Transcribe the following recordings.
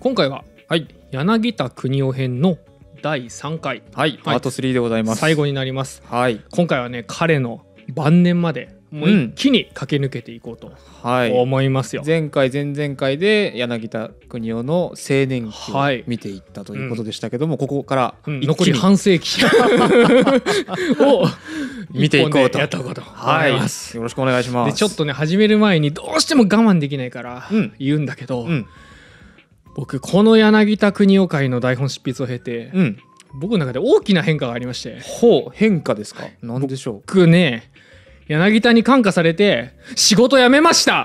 今回は、柳田国男編の第3回、 パート3でございます。 最後になります。今回はね、彼の晩年までもう一気に駆け抜けていこうと思いますよ。 前回前々回で柳田国男の青年期を見ていったということでしたけども、ここから残り半世紀を見ていこうとやったこと思います。 よろしくお願いします。 でちょっとね、始める前にどうしても我慢できないから言うんだけど、僕この柳田国男会の台本執筆を経て、僕の中で大きな変化がありまして。 変化ですか？何でしょう？ 僕ね、柳田に感化されて仕事辞めました。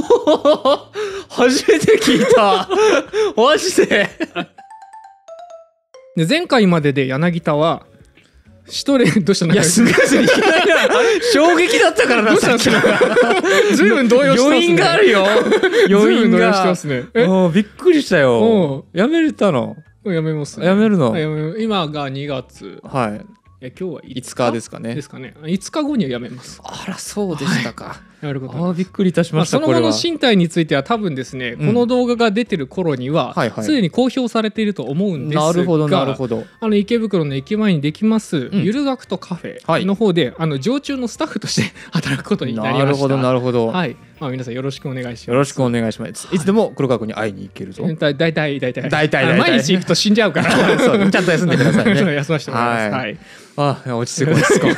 初めて聞いた。マジで。 で前回までで柳田はどうしたの？ いや、すごい衝撃だったからな。さっきずいぶん動揺してますね。 余韻があるよ。余韻がしてますね。 びっくりしたよ。やめれたの？ やめます。 やめるの？ 今が2月。今日は 5日ですかね。 5日後にはやめます。 あら、そうでしたか。 なるほど。 びっくりいたしました。 その後の身体については多分ですね、この動画が出てる頃にはすでに公表されていると思うんですが、 なるほどなるほど。 池袋の駅前にできますゆる学徒カフェの方で常駐のスタッフとして働くことになりました。 なるほどなるほど。 皆さんよろしくお願いします。 よろしくお願いします。いつでも黒川君に会いに行けるぞ。 大体毎日行くと死んじゃうから。 ちゃんと休んでくださいね。 休ませてもらいます。 落ち着こうですか。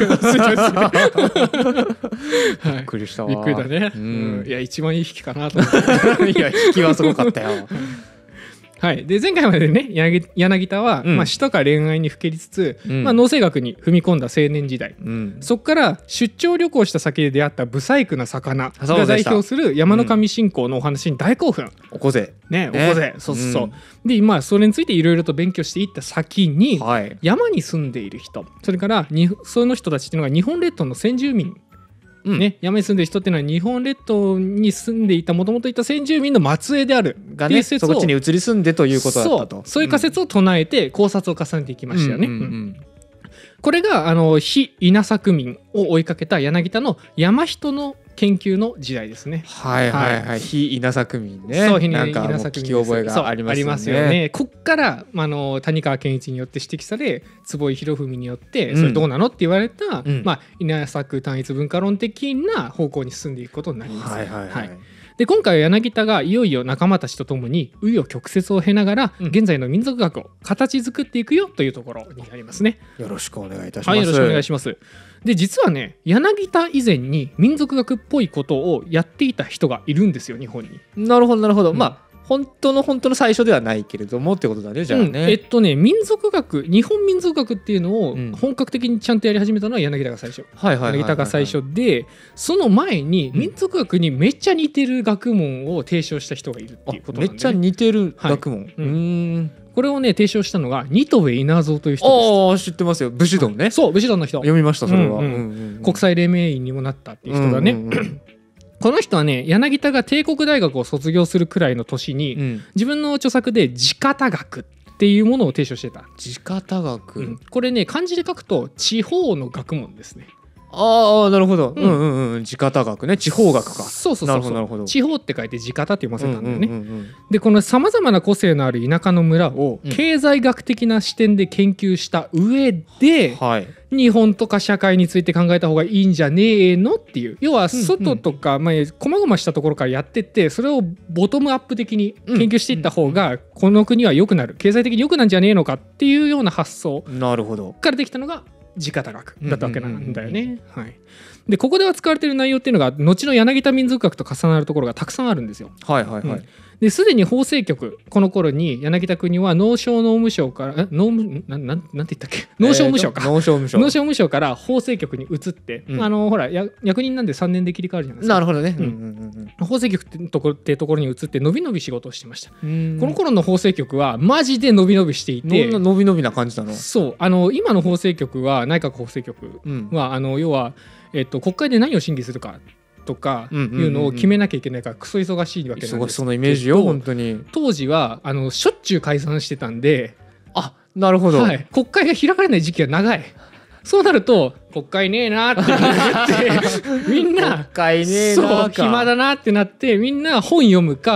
びっくりしたわ。 びっくりだね。いや、一番いい引きかなと思って。 いや、引きはすごかったよ。 で前回までね、柳田は詩とか恋愛にふけりつつ農政学に踏み込んだ青年時代、そこから出張旅行した先で出会った不細工な魚が代表する山の神信仰のお話に大興奮。 おこぜね、おこぜ、そうでそれについていろいろと勉強していった先に、山に住んでいる人、それからその人たちっていうのが日本列島の先住民山に住んでる人っていうのは日本列島に住んでいたもともといた先住民の末裔であるがね、そっちに移り住んでということだったと。そういう仮説を唱えて考察を重ねていきましたよね。これが非稲作民を追いかけた柳田の山人の研究の時代ですね。 非稲作民ね。なんか聞き覚えがありますよね。 こっから谷川健一によって指摘され、坪井博文によってそれどうなのって言われた稲作単一文化論的な方向に進んでいくことになります。で今回は柳田がいよいよ仲間たちとともに紆余曲折を経ながら現在の民族学を形作っていくよというところになりますね。 よろしくお願いいたします。 よろしくお願いします。で実はね、柳田以前に民族学っぽいことをやっていた人がいるんですよ、日本に。 なるほどなるほど。本当の最初ではないけれどもってことだね。じゃあね、 民族学、日本民族学っていうのを本格的にちゃんとやり始めたのは柳田が最初。柳田が最初で、その前に民族学にめっちゃ似てる学問を提唱した人がいるっていうことなんで、 めっちゃ似てる学問。 これをね提唱したのが新戸稲造という人です。知ってますよ。武士道ね。 そう、武士道の人。 読みましたそれは。 国際黎明院にもなったっていう人だね。この人はね、柳田が帝国大学を卒業するくらいの年に、自分の著作で地方学っていうものを提唱してた。 地方学、 これね漢字で書くと地方の学問ですね。 なるほど。地方学ね。地方学か。 そうなるほど。 地方って書いて地方って読ませたんだよね。でこのさまざまな個性のある田舎の村を経済学的な視点で研究した上で、日本とか社会について考えた方がいいんじゃねえのっていう、要は外とかこまごましたところからやってって、それをボトムアップ的に研究していった方がこの国は良くなる、経済的に良くなんじゃねえのかっていうような発想からできたのが地方学だったわけなんだよね。でここで扱われている内容っていうのが後の柳田民族学と重なるところがたくさんあるんですよ。ですでに法制局、この頃に柳田国は農商農務省からなんて言ったっけ、農商務省か、農商務省から法制局に移って、ほら役人なんで3年で切り替わるじゃないですか。 なるほどね。 法制局ってところに移ってのびのび仕事をしてました。この頃の法制局はマジでのびのびしていて、 のびのびな感じなの。 そう、今の法制局は内閣法制局は、要は国会で何を審議するかとかいうのを決めなきゃいけないからクソ忙しいわけなんですけど、 忙しそうなイメージよ本当に。 当時はしょっちゅう解散してたんで、 なるほど、 国会が開かれない時期が長い。そうなると国会ねえなってなってみんな国会ねえな暇だなってなって、みんな本読むか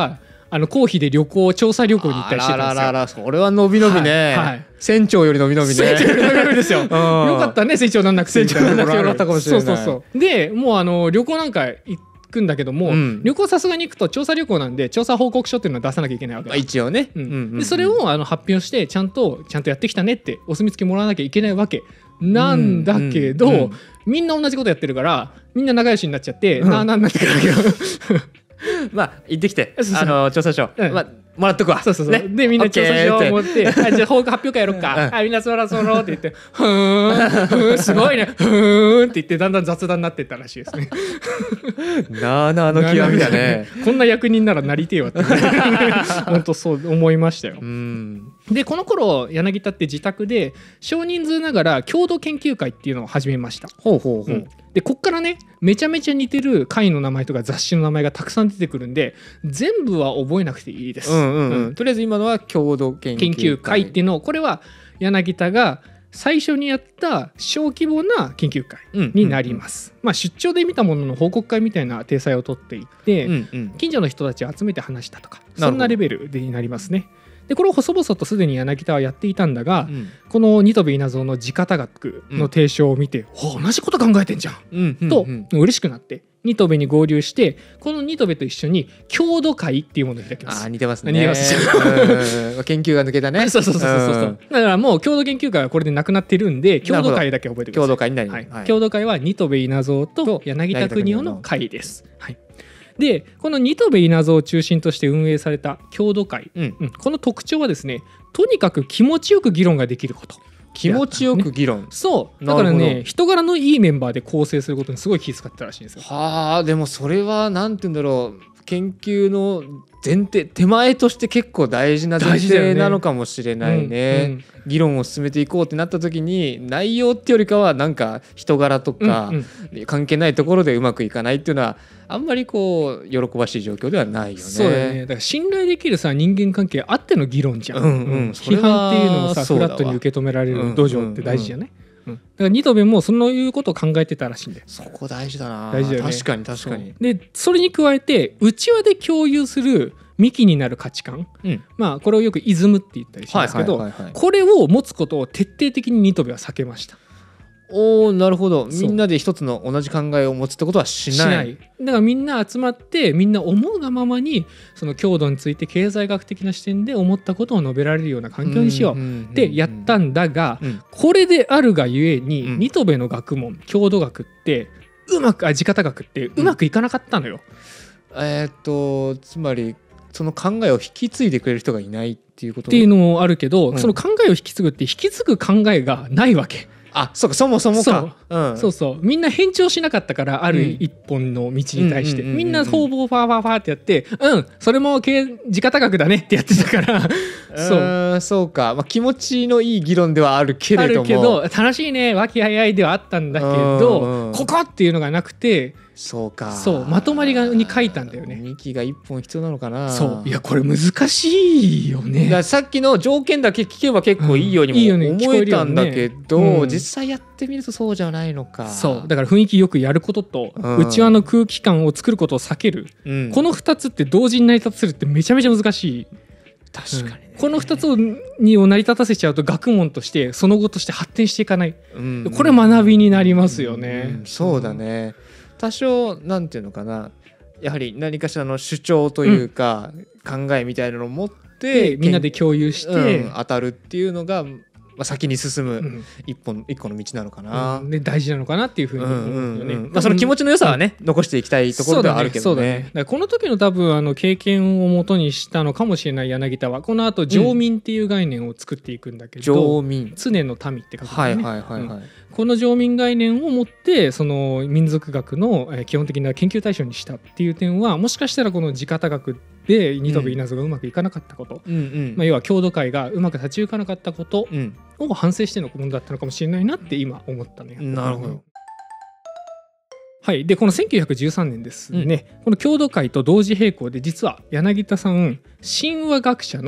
公費で調査旅行に行ったりしてたんですよ。 あらそれは伸び伸びね、はいはい、船長より伸び伸びね。 船長より伸び伸びですよ。よかったね、船長なんなくて。 船長なんなくてよかったかもしれない。 そうでもう旅行なんか行くんだけども、旅行さすがに行くと調査旅行なんで調査報告書っていうのを出さなきゃいけないわけだ。 一応ね、 でそれを発表してちゃんとやってきたねってお墨付きもらわなきゃいけないわけなんだけど、みんな同じことやってるからみんな仲良しになっちゃって、なんてくるわけよ。 まあ行ってきて調査書、もらっとくわ。 ね、でみんな調査書を持ってじゃあ発表会やろっか、みんなそろって言ってふーんすごいねふーんって言ってだんだん雑談になってったらしいですね。 なあなあの極みだね。 こんな役人ならなりてえわって本当そう思いましたよ。でこの頃柳田って自宅で少人数ながら郷土研究会っていうのを始めました。でこっからねめちゃめちゃ似てる会の名前とか雑誌の名前がたくさん出てくるんで全部は覚えなくていいです。 とりあえず今のは郷土研究会っていうのを、これは柳田が最初にやった小規模な研究会になります。出張で見たものの報告会みたいな体裁をとっていて、近所の人たちを集めて話したとかそんなレベルになりますね。でこれを細々とすでに柳田はやっていたんだが、この新渡戸稲造の地方学の提唱を見て、同じこと考えてんじゃん、と嬉しくなって新渡戸に合流して、この新渡戸と一緒に郷土会っていうものを開きます。 似てますね。研究が抜けたね。 そうだからもう郷土研究会はこれでなくなってるんで、郷土会だけ覚えてください。 郷土会になります。 郷土会は新渡戸稲造と柳田国男の会です。でこの新渡戸稲造を中心として運営された郷土会、この特徴はですね、とにかく気持ちよく議論ができること。 気持ちよく議論。 そうだからね、人柄のいいメンバーで構成することにすごい気遣ってたらしいんですよ。 でもそれはなんて言うんだろう、研究の前提手前として結構大事な前提なのかもしれないね。議論を進めていこうってなった時に内容ってよりかはなんか人柄とか関係ないところでうまくいかないっていうのはあんまりこう喜ばしい状況ではないよね。 そうだね。だから信頼できる人間関係あっての議論じゃん。批判っていうのをフラットに受け止められる土壌って大事じゃない？だから新渡戸もそういうことを考えてたらしいんで。 そこ大事だな。 大事だよね。 確かに。 でそれに加えて内輪で共有する幹になる価値観、これをよくイズムって言ったりしますけど、これを持つことを徹底的に新渡戸は避けました。 なるほど。みんなで一つの同じ考えを持つってことはしない。 だからみんな集まってみんな思うがままにその郷土について経済学的な視点で思ったことを述べられるような環境にしようってやったんだが、これであるがゆえに新渡戸の学問郷土学って地方学ってうまくいかなかったのよ。 つまりその考えを引き継いでくれる人がいないっていうこと？ っていうのもあるけど、その考えを引き継ぐって引き継ぐ考えがないわけ。 そうか、そもそもか。 そうみんな返答しなかったから、ある一本の道に対してみんな方々ファーファーファーってやってそれも地方学だねってやってたからそうか、気持ちのいい議論ではあるけれども楽しいね和気あいあいではあったんだけど、ここっていうのがなくて、まとまりに書いたんだよね。 幹が一本必要なのかな。 いやこれ難しいよね。 だからさっきの条件だけ聞けば結構いいようにも思えたんだけど、実際やってみるとそうじゃないのか。 だから雰囲気よくやることと内輪の空気感を作ることを避ける、この2つって同時に成り立たせるってめちゃめちゃ難しい。 確かにね。 この2つを成り立たせちゃうと学問としてその後として発展していかない、これ学びになりますよね。 そうだね。多少なんていうのかな、やはり何かしらの主張というか、考えみたいなのを持ってみんなで共有して、 当たるっていうのが、先に進む一個の道なのかな、 で大事なのかなっていうふうに思うよね。 その気持ちの良さはね、残していきたいところではあるけどね。 だからこの時の多分経験をもとにしたのかもしれない柳田は、この後常民っていう概念を作っていくんだけど、 常民、 常の民って書くんだよね。この常民概念を持ってその民族学の基本的な研究対象にしたっていう点は、もしかしたらこの地方学で新渡戸稲造がうまくいかなかったこと、要は郷土会がうまく立ち行かなかったことを反省してのものだったのかもしれないなって今思ったね。 なるほど。 でこの1913年ですね、この郷土会と同時並行で実は柳田さん神話学者の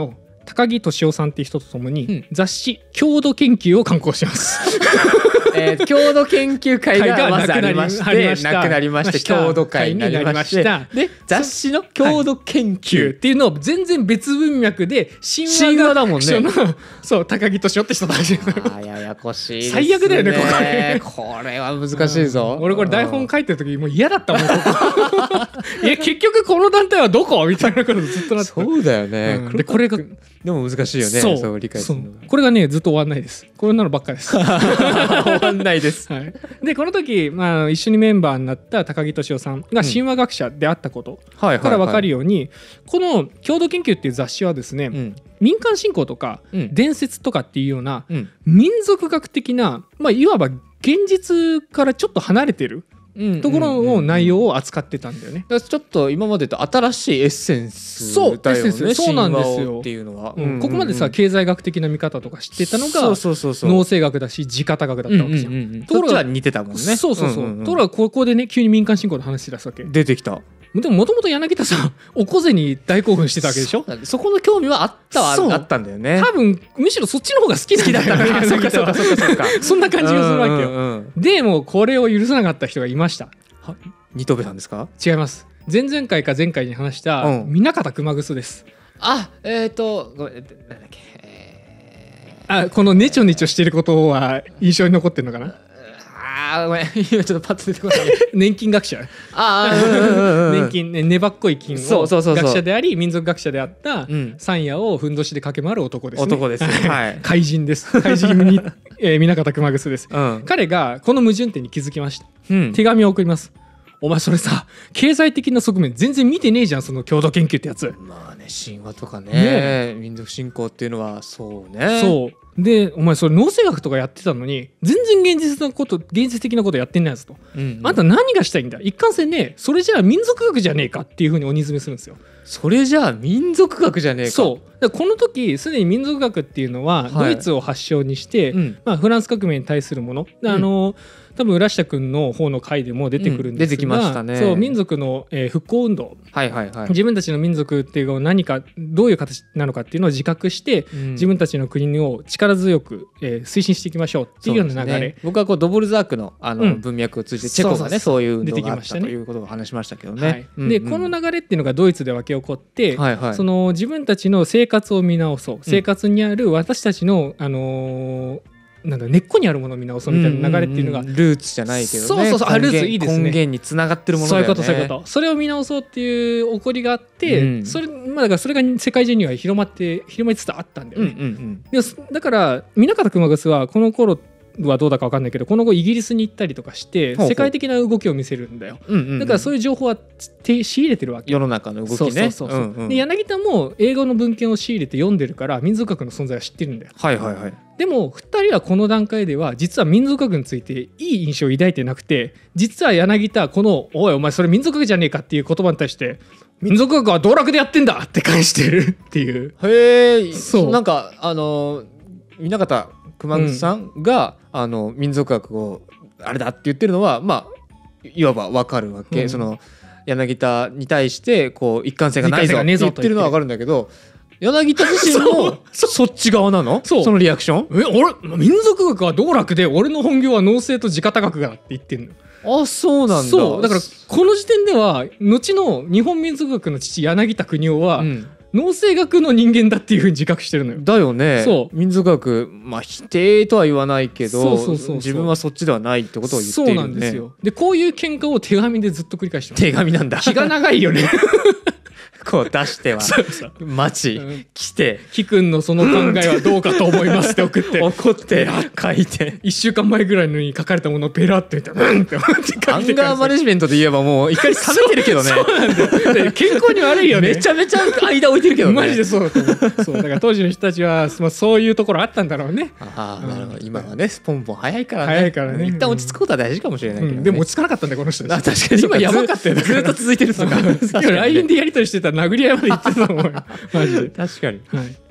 高木俊夫さんっていう人とともに、雑誌郷土研究を刊行します郷土研究会がまずありましてなくなりまして郷土会になりましてで雑誌の郷土研究っていうのを全然別文脈で神話だもんねそう高木俊夫って人だしややこしいですね。 最悪だよねこれは難しいぞ、 俺これ台本書いてる時もう嫌だったもん結局この団体はどこみたいなことずっとなってそうだよね、 でこれがでも難しいよね。そう理解するのがこれがねずっと終わんないです。これなのばっかです終わんないです、 はい、でこの時、一緒にメンバーになった高木俊夫さんが神話学者であったことから分かるように、この郷土研究っていう雑誌はですね、民間信仰とか伝説とかっていうような民族学的な、いわば現実からちょっと離れてるところの内容を扱ってたんだよね。 だからちょっと今までと新しいエッセンスだよね。 そうなんですよっていうのは、 ここまでさ経済学的な見方とか知ってたのが農政学だし地方学だったわけじゃん。 ところが似てたもんね。 そうところがここでね急に民間信仰の話し出すわけ。 出てきた。 でももともと柳田さんお小銭に大興奮してたわけでしょ。 そこの興味はあったんだよね。 多分むしろそっちの方が好きだったからそんな感じがするわけよ。でもこれを許さなかった人がいました。 新渡戸さんですか？ 違います。前々回か前回に話した南方熊楠です。 ごめんなんだっけ。このネチョネチョしてることは印象に残ってるのかな。 ごめん今ちょっとパッと出てこない年金学者年金ね粘っこい金を学者であり民族学者であった山野をふんどしで駆け回る男ですね。 男です、 怪人です。怪人に南方熊楠です、彼がこの矛盾点に気づきました、手紙を送ります。お前それさ経済的な側面全然見てねえじゃんその郷土研究ってやつ。 まあね神話とかね民族信仰っていうのはそうね。 そうでお前それ農政学とかやってたのに全然現実的なことやってんないやつと、あんた何がしたいんだ一貫性ねそれじゃあ民族学じゃねえかっていうふうに鬼詰めするんですよ。 それじゃあ民族学じゃねえか。 そうだからこの時すでに民族学っていうのはドイツを発祥にして、フランス革命に対するもの、多分浦下君の方の回でも出てくるんですが、 出てきましたね。 そう民族の、復興運動、自分たちの民族っていうのは何かどういう形なのかっていうのを自覚して、自分たちの国を力強く、推進していきましょうっていうような流れ、 僕はこうドボルザークの、文脈を通じてチェコがねそういう運動があったということを話しましたけどね。 でこの流れっていうのがドイツで沸き起こって、その自分たちの生活を見直そう、生活にある私たちのなんだ根っこにあるものを見直そうみたいな流れっていうのが、 ルーツじゃないけどね。 ルーツいいですね。 根源につながってるものだよね。 そういうことそれを見直そうっていう起こりがあって、だからそれが世界中には広まりつつあったんだよね。だから南方熊楠はこの頃はどうだか分かんないけどこの後イギリスに行ったりとかして世界的な動きを見せるんだよ。だからそういう情報は仕入れてるわけ。 世の中の動きね。 で柳田も英語の文献を仕入れて読んでるから民族学の存在は知ってるんだよ。でも2人はこの段階では実は民族学についていい印象を抱いてなくて、実は柳田このお前それ民族学じゃねえかっていう言葉に対して民族学は道楽でやってんだって返してるっていう。 なんか南方熊楠さんが、民族学をあれだって言ってるのはいわば分かるわけ、その柳田に対してこう一貫性がないぞって言ってるのは分かるんだけど、柳田自身もそっち側なの？そのリアクション？ 俺民族学は道楽で俺の本業は農政と地方学だって言ってんの。 そうなんだ。 だからこの時点では後の日本民族学の父柳田国男は、農政学の人間だっていうふうに自覚してるのよ。 だよね。民族学否定とは言わないけど自分はそっちではないってことを言ってるよね。 そうなんですよ。でこういう喧嘩を手紙でずっと繰り返してます。 手紙なんだ。 気が長いよねこう出しては待ち来てキ君のその考えはどうかと思いますって送って怒って書いて 1週間前ぐらいのに書かれたものをペラッと言ってうんって思って書いて、 アンガーマネジメントで言えばもう怒り冷めてるけどね。 そうなんだよ。健康に悪いよね。 めちゃめちゃ間置いてるけどね。 マジでそうだと思う。そうだから当時の人たちはそういうところあったんだろうね。 なるほど。今はねポンポン早いからね。一旦落ち着くことは大事かもしれないけどね。 でも落ち着かなかったんだよこの人たち。 確かに今やばかったよ。 ずっと続いてるとか。 今 LINE でやり取りしてたら殴り合いまで行ってたと思うよ。マジで。 確かに。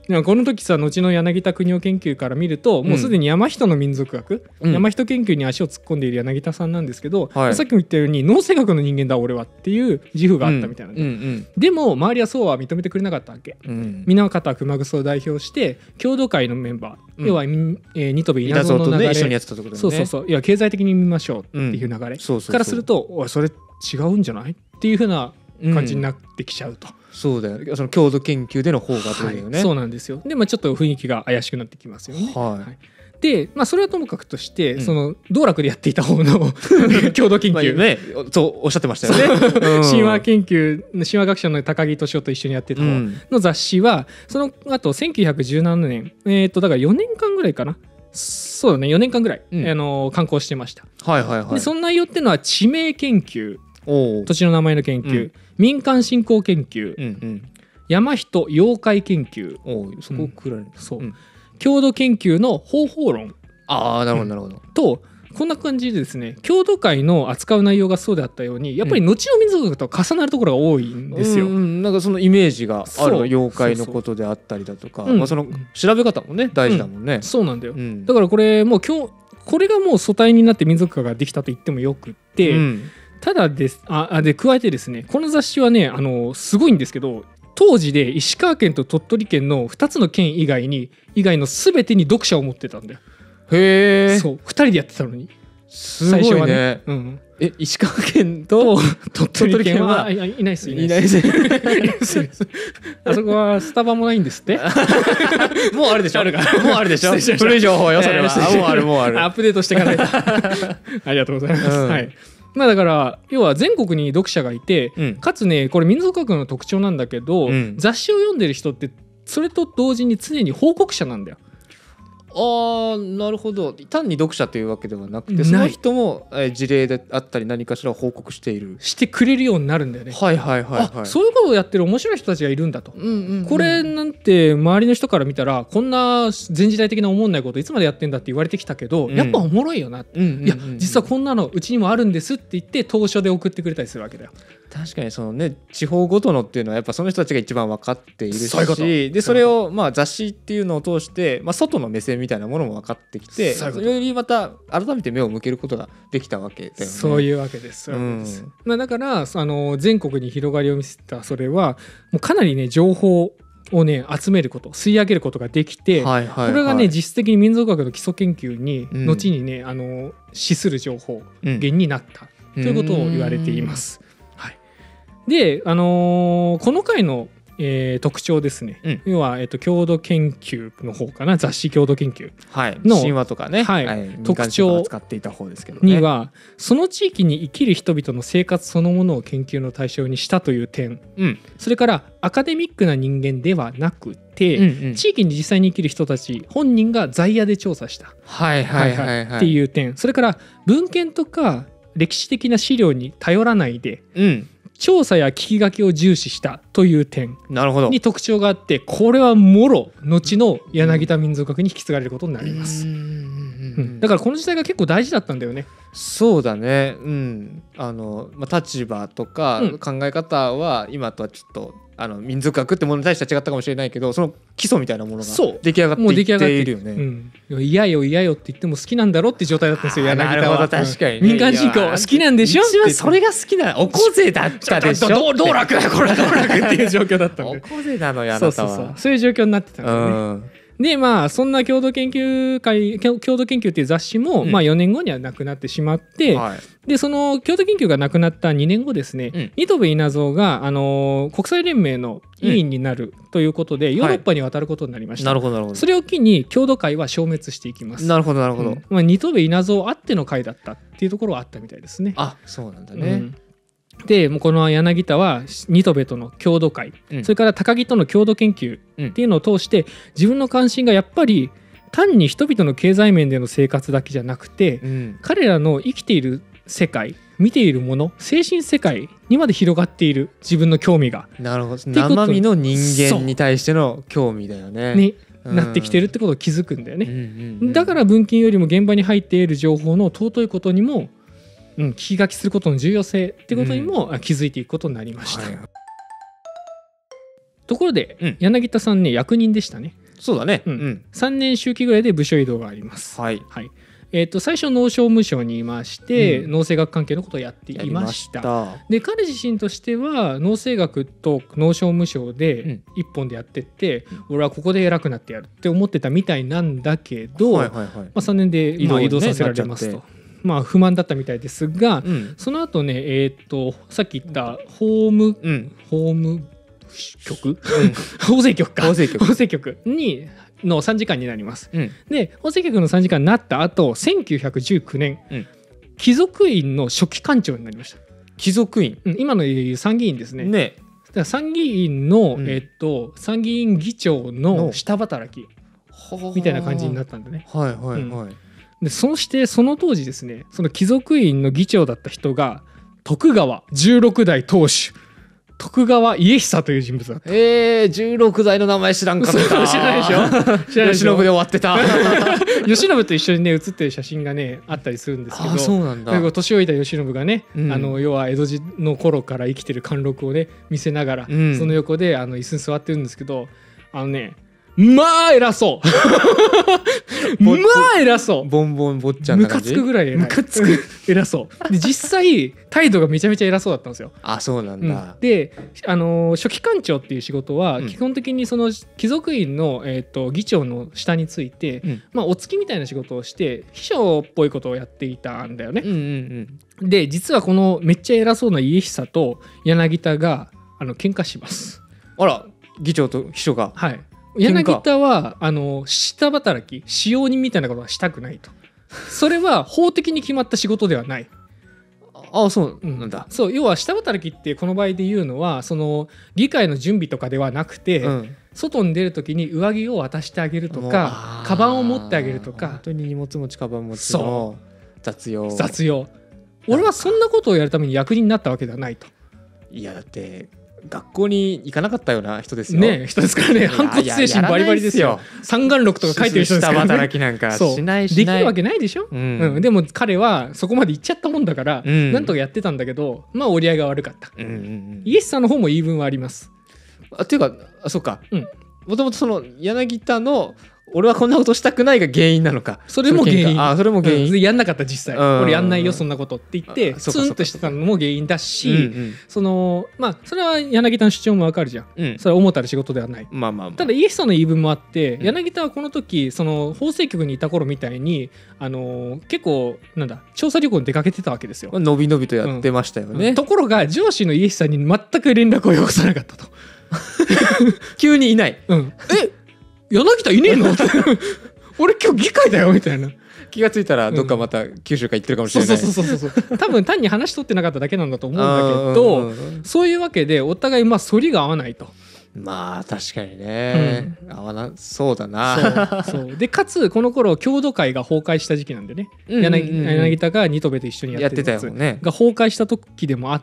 この時さ後の柳田国夫研究から見ると、もうすでに山人の民族学、山人研究に足を突っ込んでいる柳田さんなんですけど、さっきも言ったように農政学の人間だ俺はっていう自負があったみたいなんで、でも周りはそうは認めてくれなかったわけ。南方熊楠を代表して郷土会のメンバー、要は新渡戸稲造の流れ、 一緒にやってたところだよね。 そういや経済的に見ましょうっていう流れからすると、おいそれ違うんじゃないっていう風な感じになってきちゃうと。 そうだよ、その郷土研究での方がってことだよね。 そうなんですよ。でちょっと雰囲気が怪しくなってきますよね。でそれはともかくとして、その道楽でやっていた方の郷土研究、 そうおっしゃってましたよね。 神話研究、神話学者の高木俊夫と一緒にやってた方の雑誌は、その後1917年だから4年間ぐらいかな、そうだね4年間ぐらい、刊行してました。でその内容っていうのは地名研究、土地の名前の研究、民間信仰研究、山人妖怪研究、 そこくらい、 郷土研究の方法論。 なるほどなるほど。 とこんな感じでですね、郷土会の扱う内容がそうであったように、やっぱり後の民族学と重なるところが多いんですよ。 なんかそのイメージがある妖怪のことであったりだとか、その調べ方もね大事だもんね。 そうなんだよ。だからこれもうこれがもう素体になって民族学ができたと言ってもよくって、ただですで加えてですね、この雑誌はねすごいんですけど、当時で石川県と鳥取県の2つの県以外の全てに読者を持ってたんだよ。 へえ。 そう2人でやってたのに。 すごいね。最初はね。石川県と鳥取県はいないです。あそこはスタバもないんですって。 もうあるでしょ。もうあるでしょ。古い情報よそれは。もうある。 アップデートしていかないと。ありがとうございます。はい。だから要は全国に読者がいて、かつねこれ民族学の特徴なんだけど、雑誌を読んでる人ってそれと同時に常に報告者なんだよ。 なるほど。単に読者というわけではなくて、その人も事例であったり何かしら報告してくれるようになるんだよね。そういうことをやってる面白い人たちがいるんだと。これなんて周りの人から見たらこんな前時代的な思んないこといつまでやってんだって言われてきたけど、やっぱおもろいよな。いや実はこんなのうちにもあるんですって言って投書で送ってくれたりするわけだよ。 確かにそのね地方ごとのっていうのはやっぱその人たちが一番分かっているし、でそれを雑誌っていうのを通して、外の目線みたいなものも分かってきて、それよりまた改めて目を向けることができたわけだよね。 そういうわけです。だから全国に広がりを見せたそれはもうかなりね情報をね集めること、吸い上げることができて、これがね実質的に民族学の基礎研究に後にね資する情報源になったということを言われています。で、この回の、特徴ですね、要は、郷土研究の方かな、雑誌郷土研究の、 神話とかね、 特徴にはその地域に生きる人々の生活そのものを研究の対象にしたという点、それからアカデミックな人間ではなくて、地域に実際に生きる人たち本人が在野で調査したっていう点、それから文献とか歴史的な資料に頼らないで、調査や聞き書きを重視したという点に特徴があって、これはもろ後の柳田民族学に引き継がれることになります。だからこの時代が結構大事だったんだよね。 そうだね。立場とか考え方は今とはちょっと民族学ってものに対しては違ったかもしれないけど、その基礎みたいなものが出来上がっていっているよね。 嫌よ嫌よって言っても好きなんだろって状態だったんですよ、柳田は。 確かに民間信仰好きなんでしょ。 一番それが好きなおこぜだったでしょ。 道楽だこれ道楽っていう状況だったんで。 おこぜなのよあなたは。 そういう状況になってたんだよね。でそんな郷土研究っていう雑誌も、4年後にはなくなってしまって、でその郷土研究がなくなった2年後ですね、新渡戸稲造が国際連盟の委員になるということで、ヨーロッパに渡ることになりました。それを機に郷土会は消滅していきます。 なるほどなるほど。 新渡戸稲造あっての会だったっていうところはあったみたいですね。 そうなんだね。 でこの柳田は新渡戸との郷土会、それから高木との郷土研究っていうのを通して、自分の関心がやっぱり単に人々の経済面での生活だけじゃなくて、彼らの生きている世界、見ているもの、精神世界にまで広がっている自分の興味が。 なるほど。生身の人間に対しての興味だよね。 なってきてるってことを気づくんだよね。だから文献よりも現場に入っている情報の尊いことにも聞き書きすることの重要性ってことにも気づいていくことになりました。ところで、柳田さんね役人でしたね。 そうだね、 3年周期ぐらいで部署移動があります。 はい、 最初農商務省にいまして、農政学関係のことをやっていました。で彼自身としては農政学と農商務省で一本でやってって、俺はここで偉くなってやるって思ってたみたいなんだけど、3年で移動させられますと。不満だったみたいですが、その後ね、さっき言った法務局、法制局か、法制局にの3時間になります。で法制局の3時間になった後、1919年、貴族院の書記官長になりました。 貴族院、 今の参議院ですね。だから参議院の、参議院議長の下働きみたいな感じになったんでね。でそしてその当時ですね、その貴族院の議長だった人が徳川16代当主徳川家久という人物だった。 16代の名前知らんかった。 知らないでしょ。 慶喜で終わってた。 慶喜と一緒にね写ってる写真がねあったりするんですけど、 そうなんだ。 年老いた慶喜がね、要は江戸時の頃から生きてる貫禄をね見せながら、その横で椅子に座ってるんですけど、偉そう偉そうボンボン坊ちゃんな感じ。 ムカつくぐらい偉そうで、実際態度がめちゃめちゃ偉そうだったんですよ。 そうなんだ。 で書記官長っていう仕事は基本的にその貴族院の、議長の下について、お付きみたいな仕事をして秘書っぽいことをやっていたんだよね。で実はこのめっちゃ偉そうな家久と柳田が喧嘩します。 議長と秘書が。 柳田は下働き使用人みたいなことはしたくないと。それは法的に決まった仕事ではない。 そうなんだ。 要は下働きってこの場合で言うのはその議会の準備とかではなくて、外に出る時に上着を渡してあげるとか、カバンを持ってあげるとか、 本当に荷物持ちカバン持ちの雑用。 俺はそんなことをやるために役人になったわけではないと。 いやだって学校に行かなかったような人ですよ。 人ですからね。反骨精神バリバリですよ。三眼録とか書いてる人ですからね。 下働きなんかしないできるわけないでしょ。でも彼はそこまで行っちゃったもんだから、なんとかやってたんだけど、折り合いが悪かった。家久の方も言い分はあります。 っていうかそうか。もともとその柳田の俺はこんなことしたくないが原因なのか。 それも原因。 それも原因。 やんなかった実際。俺やんないよそんなことって言ってツンとしてたのも原因だし、それは柳田の主張もわかるじゃん。それは思ったら仕事ではない。ただ家久の言い分もあって、柳田はこの時その法制局にいた頃みたいに結構調査旅行に出かけてたわけですよ。 のびのびとやってましたよね。 ところが上司の家久に全く連絡をよこさなかったと。 急にいない。 柳田いねえの俺今日議会だよみたいな。 気がついたらどっかまた九州か行ってるかもしれない。 そう多分単に話取ってなかっただけなんだと思うんだけど、そういうわけでお互い反りが合わないと。 確かにね、合わなそうだな。 そうでかつこの頃郷土会が崩壊した時期なんでね、柳田が新渡戸と一緒にやってたやつが崩壊した時でもあって、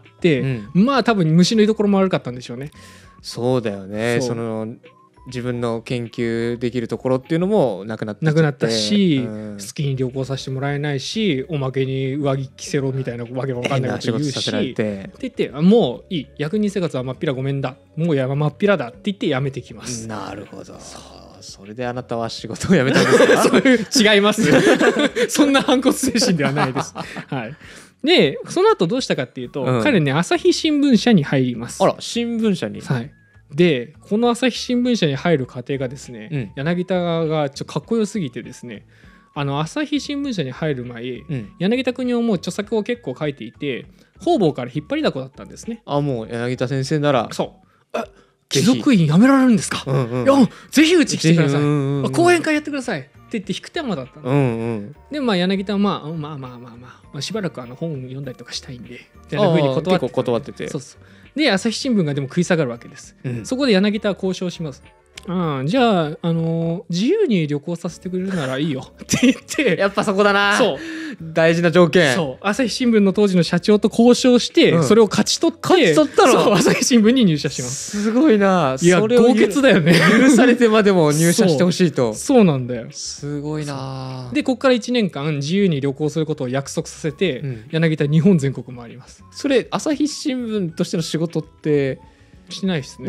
多分虫の居所も悪かったんでしょうね。 そうだよね。その自分の研究できるところっていうのもなくなったし、好きに旅行させてもらえないし、おまけに上着着せろみたいなわけわかんないこと言うしって言って、もういい、役人生活は真っ平ごめんだ、もう真っ平だって言ってやめてきます。 なるほど。それであなたは仕事を辞めたんですか？ そういう違いますそんな反骨精神ではないです。でその後どうしたかっていうと、彼ね朝日新聞社に入ります。 新聞社に。 でこの朝日新聞社に入る過程がですね、柳田がかっこよすぎてですね、朝日新聞社に入る前、柳田国男も著作を結構書いていて方々から引っ張りだこだったんですね。 もう柳田先生なら貴族院やめられるんですか、ぜひうち来てください、講演会やってくださいって言って引く手間だったの。で柳田はしばらく本読んだりとかしたいんでみたいな風に断ってて、 で朝日新聞がでも食い下がるわけです。そこで柳田は交渉します。じゃあ、自由に旅行させてくれるならいいよって言ってやっぱそこだな。 そう大事な条件。 朝日新聞の当時の社長と交渉して、それを勝ち取ったの。朝日新聞に入社します。 すごいな。 いや豪傑だよね。 許されてまでも入社してほしいと。 そうなんだよ。 すごいな。 でここから1年間自由に旅行することを約束させて、柳田日本全国回ります。 それ朝日新聞としての仕事ってしてないですね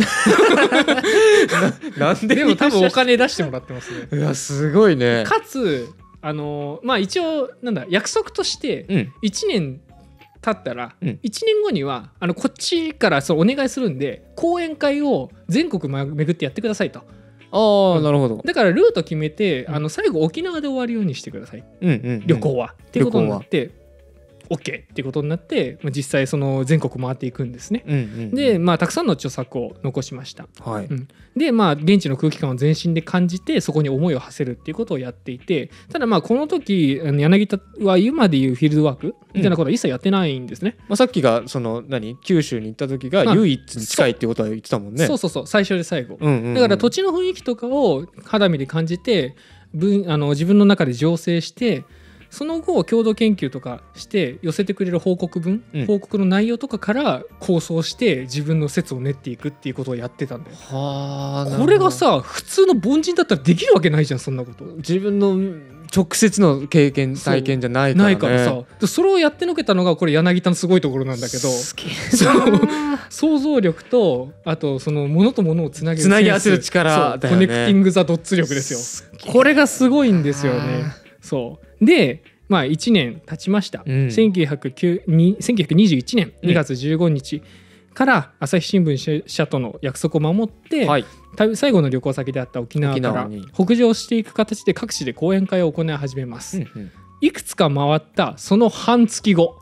なんででも多分お金出してもらってますね。 いやすごいね。 かつまあ一応なんだ約束として1年経ったら、1年後にはこっちからそうお願いするんで講演会を全国巡ってやってくださいと。 ああ、なるほど。 だからルート決めて最後沖縄で終わるようにしてください、旅行はっていうことになって OK っていうことになって実際その全国回っていくんですね。でまあたくさんの著作を残しました。でまあ現地の空気感を全身で感じてそこに思いを馳せるっていうことをやっていて、ただまあこの時柳田は今でいうフィールドワークみたいなことは一切やってないんですね。 さっきがその九州に行った時が唯一に近いっていうことは言ってたもんね。 そう最初で最後、だから土地の雰囲気とかを肌身で感じて自分の中で醸成してその後共同研究とかして寄せてくれる報告の内容とかから構想して自分の説を練っていくっていうことをやってたんだよ。これがさ普通の凡人だったらできるわけないじゃんそんなこと。 自分の直接の体験じゃないからね。ないからさそれをやってのけたのがこれ柳田のすごいところなんだけど、想像力とあとその物と物をつなぎ合わせる力だよね。コネクティング・ザ・ドッツ力ですよ。これがすごいんですよね。そうでまあ1年経ちました、1921年2月15日から朝日新聞社との約束を守って、最後の旅行先であった沖縄から北上していく形で各地で講演会を行い始めます、いくつか回ったその半月後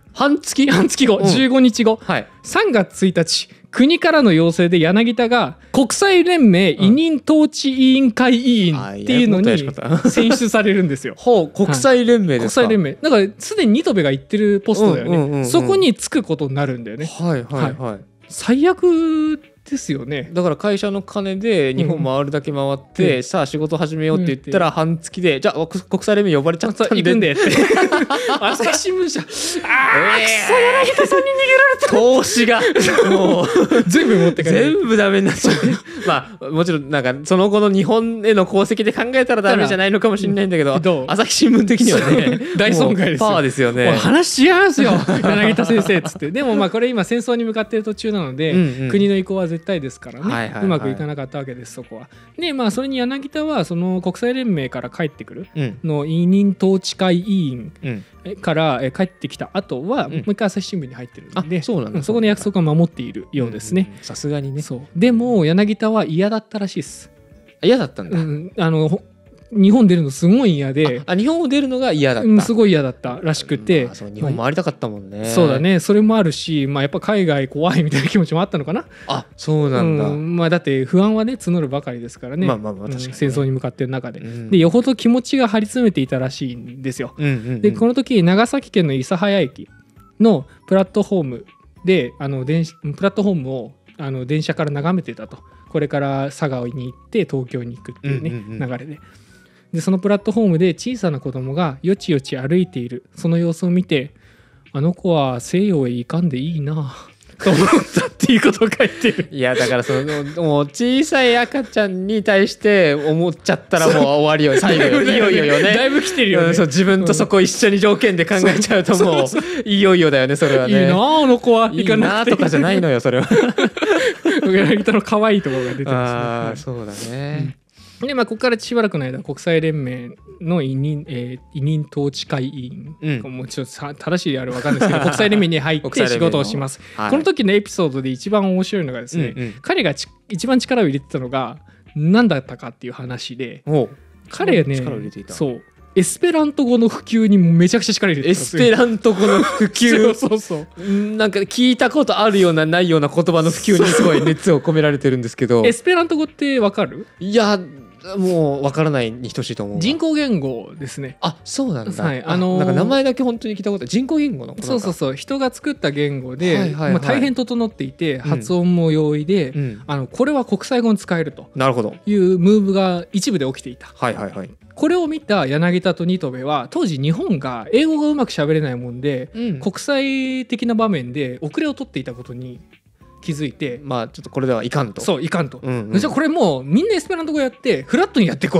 15日後、3月1日国からの要請で柳田が国際連盟委任統治委員会委員っていうのに選出されるんですよ。 国際連盟ですか。 国際連盟だからすでにニトベが言ってるポストだよね。そこに就くことになるんだよね。最悪ですよね。 だから会社の金で日本回るだけ回って、さあ仕事始めようって言ったら半月で、じゃあ国際連盟呼ばれちゃったんで行くんでって朝日新聞社くそ柳田さんに逃げられた投資がもう全部持ってかれる。 全部ダメになっちゃうまあもちろんなんかその後の日本への功績で考えたらダメじゃないのかもしれないんだけど、朝日新聞的にはね大損害ですよ。 パワーですよね。 話違いますよ柳田先生っつって。でもまあこれ今戦争に向かっている途中なので、国の意向は絶対ですからね、うまくいかなかったわけですそこは。でまあそれに柳田はその国際連盟から帰ってくるの委任統治会委員から帰ってきた後はもう一回朝日新聞に入ってるんで、そこの約束は守っているようですね。 さすがにね。 でも柳田は嫌だったらしいです。 嫌だったんだ。 日本出るのすごい嫌で、 日本を出るのが嫌だった、 すごい嫌だったらしくて、 日本回りたかったもんね。 そうだね、それもあるし、やっぱ海外怖いみたいな気持ちもあったのかな。 そうなんだ。 だって不安はね募るばかりですからね。 確かに戦争に向かっている中で、でよほど気持ちが張り詰めていたらしいんですよ。でこの時長崎県の諫早駅のプラットフォームでプラットフォームを電車から眺めてたと。これから佐賀に行って東京に行くっていうね、流れでそのプラットフォームで小さな子供がよちよち歩いているその様子を見て、あの子は西洋へ行かんでいいなと思ったっていうことを書いてる。 いやだからもう小さい赤ちゃんに対して思っちゃったらもう終わりよ最後よ。いよいよよね。 だいぶ来てるよね。 自分とそこ一緒に条件で考えちゃうともういよいよだよねそれはね。 いいなあの子は行かなくていいなとかじゃないのよそれは。 柳田の可愛いところが出てますね。 そうだね。 でここからしばらくの間国際連盟の委任統治会委員、もうちょっと正しいあれ分かんないですけど国際連盟に入って仕事をします。この時のエピソードで一番面白いのがですね、彼が一番力を入れてたのが何だったかっていう話で、彼ねそうエスペラント語の普及にめちゃくちゃ力入れてた。 エスペラント語の普及なんか聞いたことあるようなないような言葉の普及にすごい熱を込められてるんですけどエスペラント語って分かる？ いやもう分からないに等しいと思う。 人工言語ですね。 そうなんだ。なんか名前だけ本当に聞いたことある。人工言語のそう人が作った言語で大変整っていて発音も容易で、これは国際語に使えるというムーブが一部で起きていた。これを見た柳田と新渡戸は当時日本が英語がうまく喋れないもんで、国際的な場面で遅れを取っていたことに気づいて、 ちょっとこれではいかんと。 じゃあこれもうみんなエスペラント語やってフラットにやっていこうぜ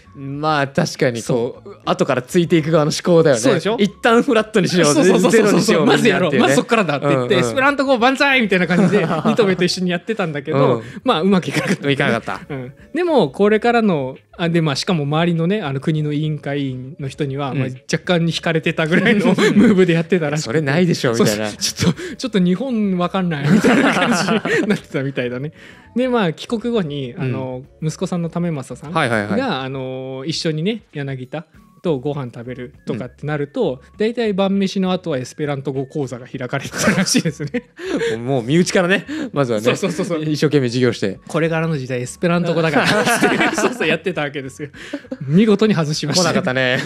まあ確かにこう後からついていく側の思考だよね。 そうでしょ。 一旦フラットにしよう、 ゼロにしよう、まずやろう、まずそっかからだって言って、エスペラント語万歳みたいな感じでニトベと一緒にやってたんだけど、まあうまくいかなかった、 いかなかった。 でもこれからので、まあ、しかも周りのね国の委員会委員の人には、まあ、若干に惹かれてたぐらいのムーブでやってたらしくてそれないでしょみたいなちょっと日本わかんないみたいな感じになってたみたいだね。でまあ帰国後に息子さんの為政さんが一緒にね柳田とご飯食べるとかってなると、大体晩飯の後はエスペラント語講座が開かれてたらしいですね。 もう身内からねまずはね、そう一生懸命授業して、 これからの時代エスペラント語だからそうやってたわけですよ。見事に外しました。 来なかったね。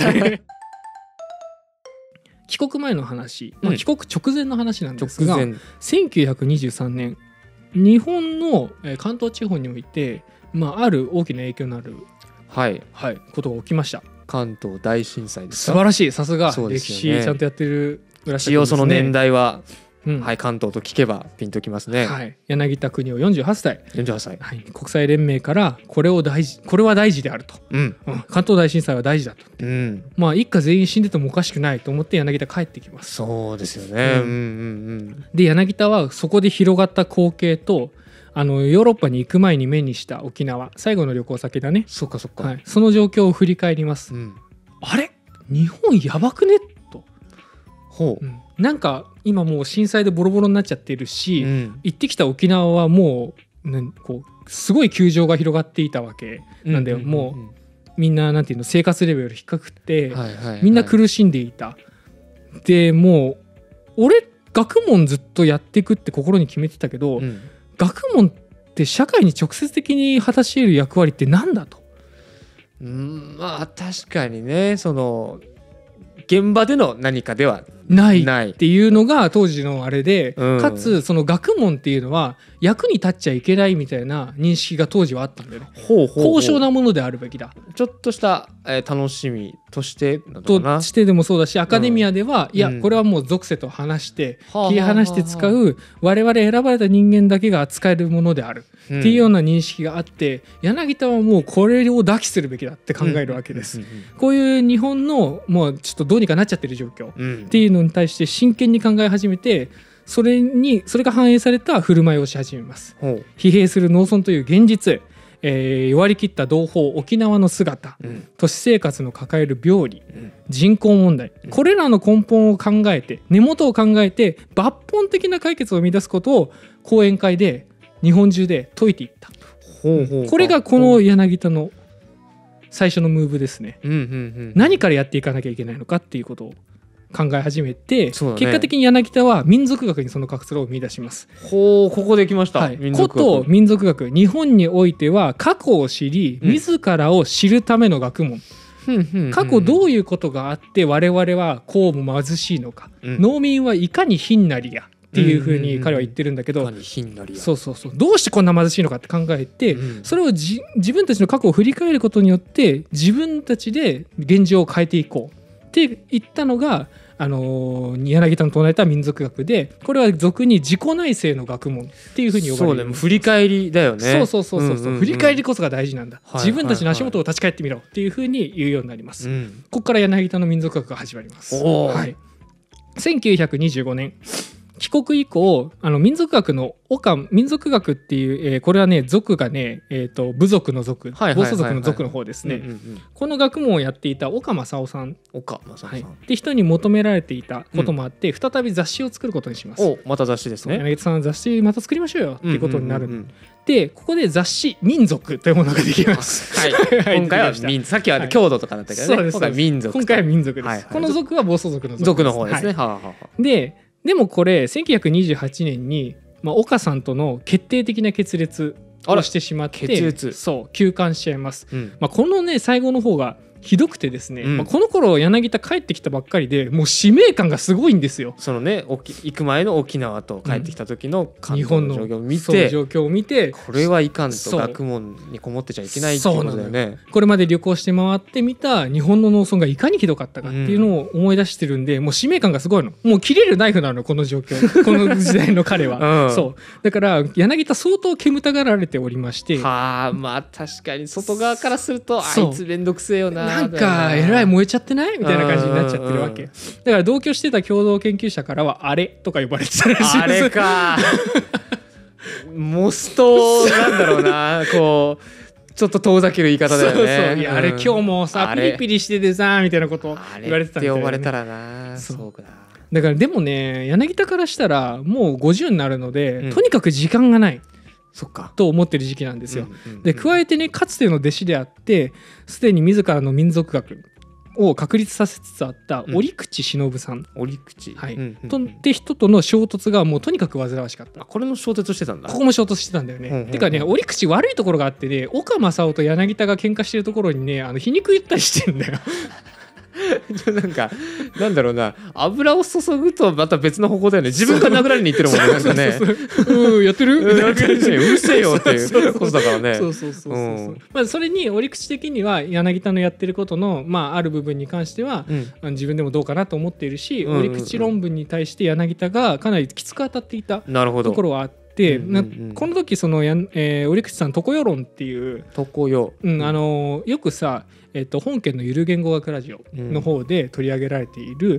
帰国前の話、帰国直前の話なんですが、1923年日本の関東地方において、ある大きな影響のある、ことが起きました。 関東大震災ですか。 素晴らしい、さすが、歴史ちゃんとやってるらしいですね。 一応その年代は、関東と聞けばピンときますね。 柳田国男48歳、国際連盟からこれは大事であると、関東大震災は大事だと、一家全員死んでてもおかしくないと思って柳田帰ってきます。 そうですよね。 で柳田はそこで広がった光景とヨーロッパに行く前に目にした沖縄、最後の旅行先だね。 その状況を振り返ります。あれ日本やばくねと。なんか今もう震災でボロボロになっちゃってるし、行ってきた沖縄はもうこうすごい窮状が広がっていたわけなんだよ。もうみんななんていうの、生活レベル低くてみんな苦しんでいた。でもう俺学問ずっとやっていくって心に決めてたけど、学問って社会に直接的に果たし得る役割ってなんだと。 まあ確かにね、その現場での何かではないっていうのが当時のあれで、かつその学問っていうのは役に立っちゃいけないみたいな認識が当時はあったんだよね。高尚なものであるべきだ、 ちょっとした、楽しみとしてなのかな。 としてでもそうだし、アカデミアでは、いやこれはもう属性と話して切り離して使う我々選ばれた人間だけが扱えるものであるっていうような認識があって、柳田はもうこれを抱きするべきだって考えるわけです。こういう日本のもうちょっとどうにかなっちゃってる状況っていうのに対して真剣に考え始めて、それが反映された振る舞いをし始めます。疲弊する農村という現実、弱り切った同胞沖縄の姿、都市生活の抱える病理、人口問題、これらの根本を考えて根元を考えて抜本的な解決を生み出すことを講演会で日本中で説いていった。これがこの柳田の最初のムーブですね。何からやっていかなきゃいけないのかっていうことを考え始めて、結果的に柳田は民族学にその活路を見出します。 ここで来ました。 古と民族学、日本においては過去を知り、自らを知るための学問。過去どういうことがあって我々はこうも貧しいのか、農民はいかに貧なりやっていうふうに彼は言ってるんだけど、どうしてこんな貧しいのかって考えて、それを自分たちの過去を振り返ることによって自分たちで現状を変えていこうって言ったのが柳田の唱えた民族学で、これは俗に自己内省の学問っていうふうに呼ばれる。 そうね、振り返りだよね。 振り返りこそが大事なんだ、自分たちの足元を立ち返ってみろっていうふうに言うようになります。ここから柳田の民族学が始まります。1925年帰国以降、民族学の民族学っていう、これはね族がね、部族の族、暴走族の族の方ですね。この学問をやっていた岡正夫さんって人に求められていたこともあって、再び雑誌を作ることにします。 また雑誌ですね。 柳田さん雑誌また作りましょうよっていうことになる。でここで雑誌民族というものができます。 今回はさっきは郷土とかだったけどね、今回は民族。 今回は民族です。この族は暴走族の族の方ですね。 でもこれ1928年に、岡さんとの決定的な決裂をしてしまって、休刊しちゃいます。このね最後の方がひどくてですね、この頃柳田帰ってきたばっかりでもう使命感がすごいんですよ。 そのね行く前の沖縄と帰ってきた時の関東の状況を見て、 そう状況を見てこれはいかんと、学問にこもってちゃいけないっていうことだよね。 これまで旅行して回ってみた日本の農村がいかにひどかったかっていうのを思い出してるんで、もう使命感がすごいの。もう切れるナイフなのこの状況この時代の彼は、そうだから柳田相当煙たがられておりまして、 まあ確かに外側からするとあいつめんどくせえよな、 なんかえらい燃えちゃってないみたいな感じになっちゃってるわけ。だから同居してた共同研究者からはあれとか呼ばれてたらしいです。 あれかモストなんだろうなこうちょっと遠ざける言い方だよね。 そういやあれ今日もさピリピリしててさみたいなこと言われてたみたいな、ね、 呼ばれたらな。そうか。 だからでもね柳田からしたらもう50になるので、とにかく時間がない。 そっかと思ってる時期なんですよ。で加えてねかつての弟子であってすでに自らの民族学を確立させつつあった折口忍さん、 折口、 はいって人との衝突がもうとにかく煩わしかった。 これも衝突してたんだ。 ここも衝突してたんだよね。てかね折口悪いところがあってね岡正夫と柳田が喧嘩してるところにね皮肉言ったりしてんだよなんかなんだろうな油を注ぐとまた別の方向だよね。自分が殴られに行ってるもんね。なんかねやってるみたいな感じでうるせえよっていうことだからね。 まあそれに折口的には柳田のやってることのまあある部分に関しては自分でもどうかなと思っているし、折口論文に対して柳田がかなりきつく当たっていたところはあって。この時その折口さん常世論っていうよくさ、本県のゆる言語学ラジオの方で取り上げられている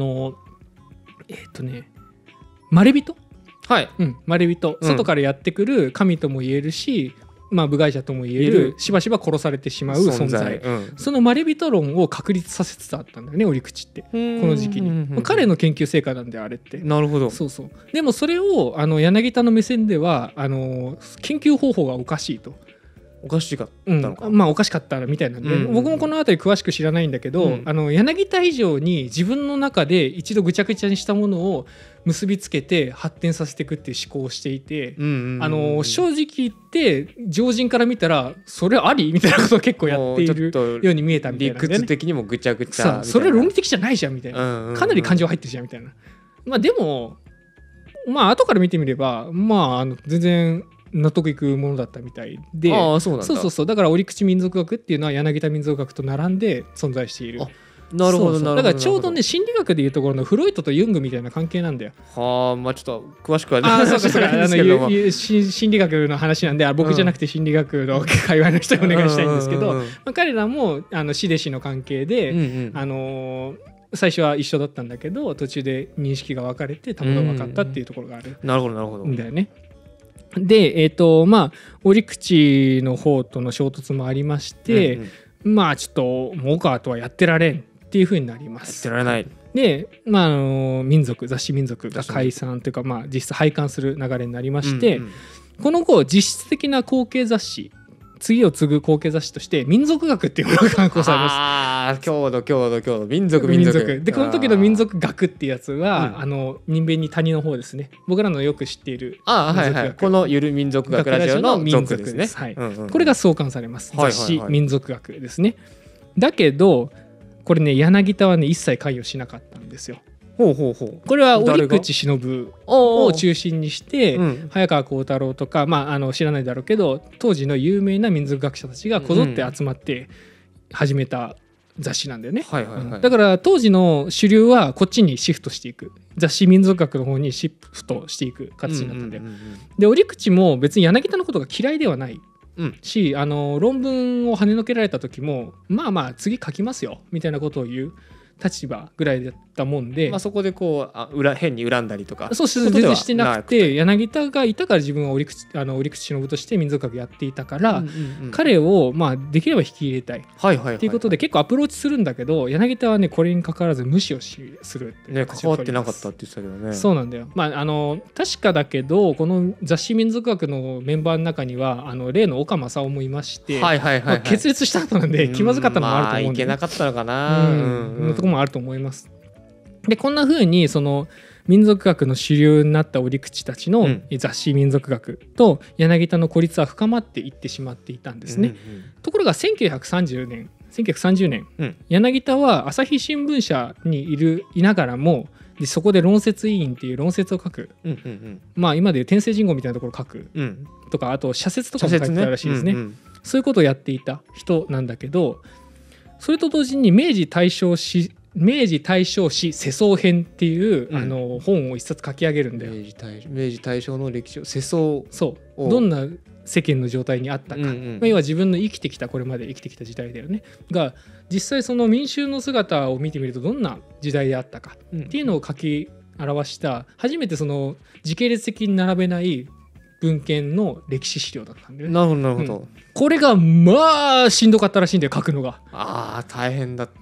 まれびと、まれびと、外からやってくる神とも言えるし、まあ、部外者とも言えるしばしば殺されてしまう存在、そのまれびと論を確立させつつあったんだよね折口ってこの時期に。彼の研究成果なんであれって。 なるほど。 そうでもそれを柳田の目線では研究方法がおかしいと。 おかしかったのか、 まあおかしかったみたいなんで、僕もこの辺り詳しく知らないんだけど、柳田以上に自分の中で一度ぐちゃぐちゃにしたものを結びつけて発展させていくっていう思考をしていて、正直言って常人から見たらそれありみたいなことを結構やっているように見えたみたいな、 理屈的にもぐちゃぐちゃそれ論理的じゃないじゃんみたいな、かなり感情入ってるじゃんみたいな。まあでもまあ後から見てみればまあ全然納得いくものだったみたいで、そうだから折口民族学っていうのは柳田民族学と並んで存在している。 なるほど。 だからちょうどね心理学でいうところのフロイトとユングみたいな関係なんだよ。 まあちょっと詳しくはないですけども、 心理学の話なんで僕じゃなくて心理学の界隈の人にお願いしたいんですけど、彼らも師弟子の関係で最初は一緒だったんだけど途中で認識が分かれてたまたま分かったっていうところがあるんだよね。でまあ折口の方との衝突もありまして、まあちょっともう岡とはやってられんっていう風になります。 やってられない。 でまあ雑誌民族が解散というか、まあ実質廃刊する流れになりまして、この後実質的な後継雑誌次を継ぐ後継雑誌として民族学っていうものが刊行されます。 郷土民族でこの時の民族学っていうやつは、人弁に谷の方ですね。僕らのよく知っているこのゆる民族学ラジオの民族ですね。 これが創刊されます。雑誌民族学ですね。だけどこれね柳田はね一切関与しなかったんですよ。これは折口忍を中心にして、早川幸太郎とか、まあ、知らないだろうけど当時の有名な民族学者たちがこぞって集まって始めた雑誌なんだよね。だから当時の主流はこっちにシフトしていく、雑誌民族学の方にシフトしていく形になったんだよ。で折口も別に柳田のことが嫌いではないし、論文を跳ねのけられた時もまあ次書きますよみたいなことを言う立場ぐらいだったもんで、 そこでこう変に恨んだりとかそう全然してなくて、柳田がいたから自分は折口忍として民族学やっていたから、彼をまあできれば引き入れたいっていうことで結構アプローチするんだけど、柳田はねこれにかかわらず無視をするね、関わってなかったって言ってたけどね。 そうなんだよ。まあ確かだけどこの雑誌民族学のメンバーの中には例の岡正夫もいまして、決裂した後なんで気まずかったのもあると思うんで、 いけなかったのかなのとこもあると思います。でこんな風にその民族学の主流になった折口たちの雑誌民族学と柳田の孤立は深まっていってしまっていたんですね。ところが1930年 1930年、柳田は朝日新聞社にいながらもでそこで論説委員っていう論説を書く、まあ今でいう天聖人語みたいなところを書く、とかあと社説とかも書いてたらしいですね。そういうことをやっていた人なんだけど、それと同時に明治大正史世相編っていう、本を一冊書き上げるんだよ。 明治大正の歴史を世相、 そうどんな世間の状態にあったか、要は自分のこれまで生きてきた時代だよねが実際その民衆の姿を見てみるとどんな時代であったかっていうのを書き表した初めてその時系列的に並べない文献の歴史資料だったんだよね。 なるほど、 これがまあしんどかったらしいんだよ書くのが。 大変だった。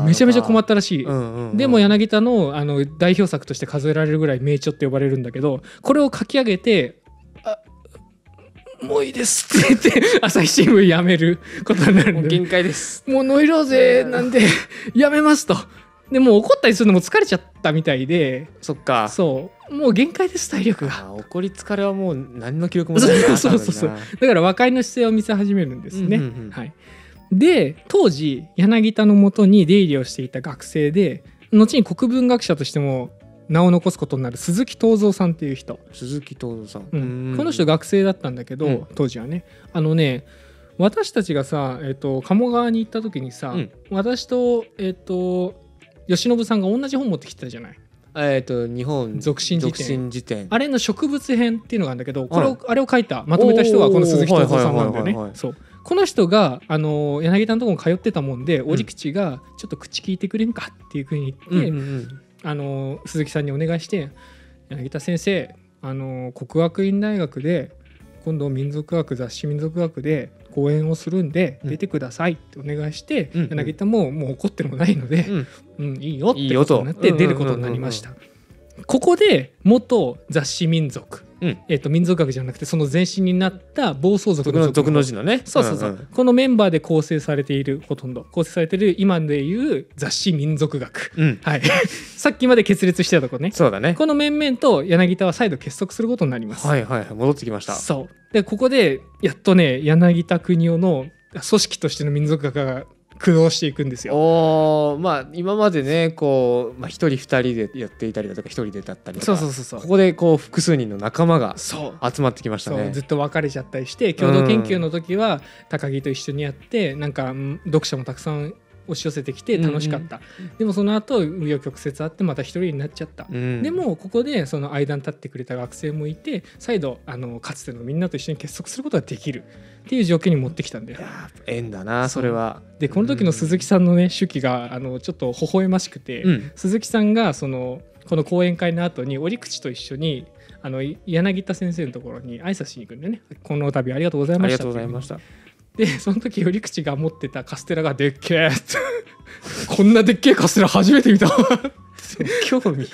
めちゃめちゃ困ったらしい、でも柳田の代表作として数えられるぐらい名著って呼ばれるんだけど、これを書き上げてもういいですって言って朝日新聞辞めることになるんで、 もう限界です、 もうノイローゼなんで辞めますと。でもう怒ったりするのも疲れちゃったみたいで、 そっか、 そうもう限界です体力が。 怒り疲れはもう何の記録もないな。 そうだから和解の姿勢を見せ始めるんですね。はい、で当時柳田のもとに出入りをしていた学生で後に国文学者としても名を残すことになる鈴木東蔵さんっていう人。 鈴木東蔵さん、 この人学生だったんだけど、当時はね私たちがさ、鴨川に行った時にさ、私と吉信さんが同じ本持ってきてたじゃない。 日本俗心辞典、 典あれの植物編っていうのがあるんだけど、あれを書いたまとめた人がこの鈴木東蔵さんなんだよね。そうこの人が柳田のところに通ってたもんで、折口がちょっと口聞いてくれんかっていうふうに言って、鈴木さんにお願いして、柳田先生國學院大学で今度雑誌民族学で講演をするんで出てくださいってお願いして、柳田ももう怒ってもないので、いいよってことになって出ることになりました。ここで元雑誌民族、民族学じゃなくてその前身になった暴走族の族の字のね、 そうこのメンバーで構成されている今でいう雑誌民族学、はい、さっきまで決裂してたところね。 そうだね。 この面々と柳田は再度結束することになります。 戻ってきました。 そうでここでやっとね柳田国男の組織としての民族学が駆動していくんですよ。 今までねこう、1人2人でやっていたりだとか1人でだったりとか、 そうここでこう複数人の仲間が集まってきましたね。 ずっと別れちゃったりして共同研究の時は高木と一緒にやってなんか読者もたくさん押し寄せてきて楽しかった、でもその後紆余曲折あってまた一人になっちゃった、でもここでその間に立ってくれた学生もいて再度かつてのみんなと一緒に結束することができるっていう状況に持ってきたんだよ。 縁だなそれは。 でこの時の鈴木さんのね手記がちょっと微笑ましくて、鈴木さんがこの講演会の後に折口と一緒に柳田先生のところに挨拶しに行くんだよね。この度ありがとうございました。 ありがとうございました。 でその時折口が持ってたカステラがでっけえこんなでっけえカステラ初めて見た興味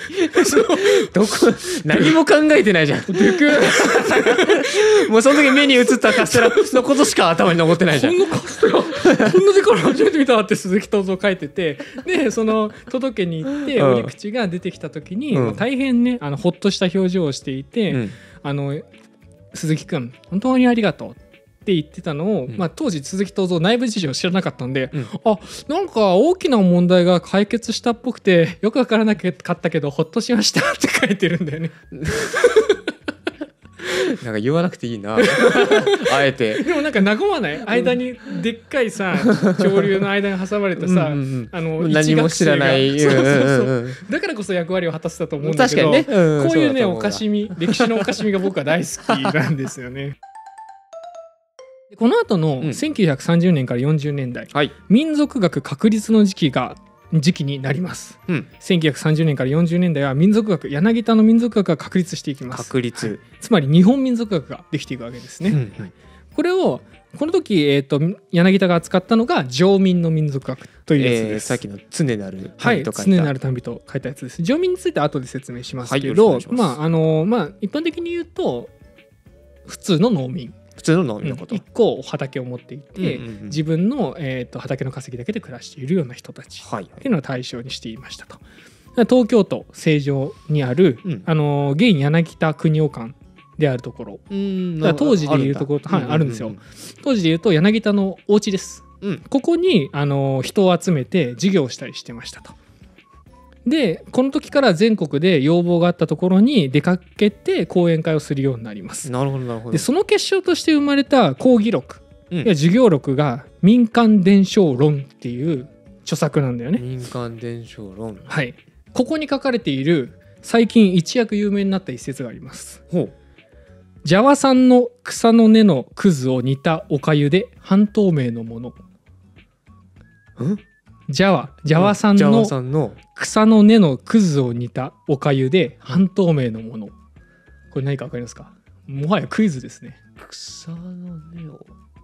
何も考えてないじゃん。でっけえもうその時目に映ったカステラのことしか頭に残ってないじゃん。 こんなカステラこんなでかいの初めて見たって鈴木東蔵書いてて、でその届けに行って折口が出てきた時に、大変ねほっとした表情をしていて、鈴木くん本当にありがとうって言ってたのを、当時鈴木東蔵内部事情を知らなかったんで、なんか大きな問題が解決したっぽくてよくわからなかったけどほっとしましたって書いてるんだよねなんか言わなくていいなあえて。 でもなんか和まない間にでっかいさ潮流の間に挟まれたさ何も知らないだからこそ役割を果たせたと思うんだけど、 確かにね、 こういうねおかしみ歴史のおかしみが僕は大好きなんですよねこの後の1930年から40年代、民族学確立の時期になります、1930年から40年代は民族学柳田の民族学が確立していきます。つまり日本民族学ができていくわけですね、この時、柳田が扱ったのが常民の民族学というやつです、 さっきの常なる民と書いた、常なる民と書いたやつです。常民については後で説明しますけど、一般的に言うと普通の農民のこと、一個畑を持っていて、自分の、畑の稼ぎだけで暮らしているような人たちっていうのを対象にしていましたと。東京都成城にある、現柳田国男館であるところ、当時でいうところと、あるんですよ。当時でいうと柳田のお家です。 ここに人を集めて授業をしたりしてましたと。でこの時から全国で要望があったところに出かけて講演会をするようになります。 なるほどなるほど。 でその結晶として生まれた講義録、や授業録が民間伝承論っていう著作なんだよね。 民間伝承論。 はい。ここに書かれている最近一躍有名になった一節があります。 ほう。 ジャワ産の草の根のくずを煮たおかゆで半透明のもの。ジャワ産の草の根のくずを煮たおかゆで半透明のもの。これ何か分かりますか？もはやクイズですね。 草の根を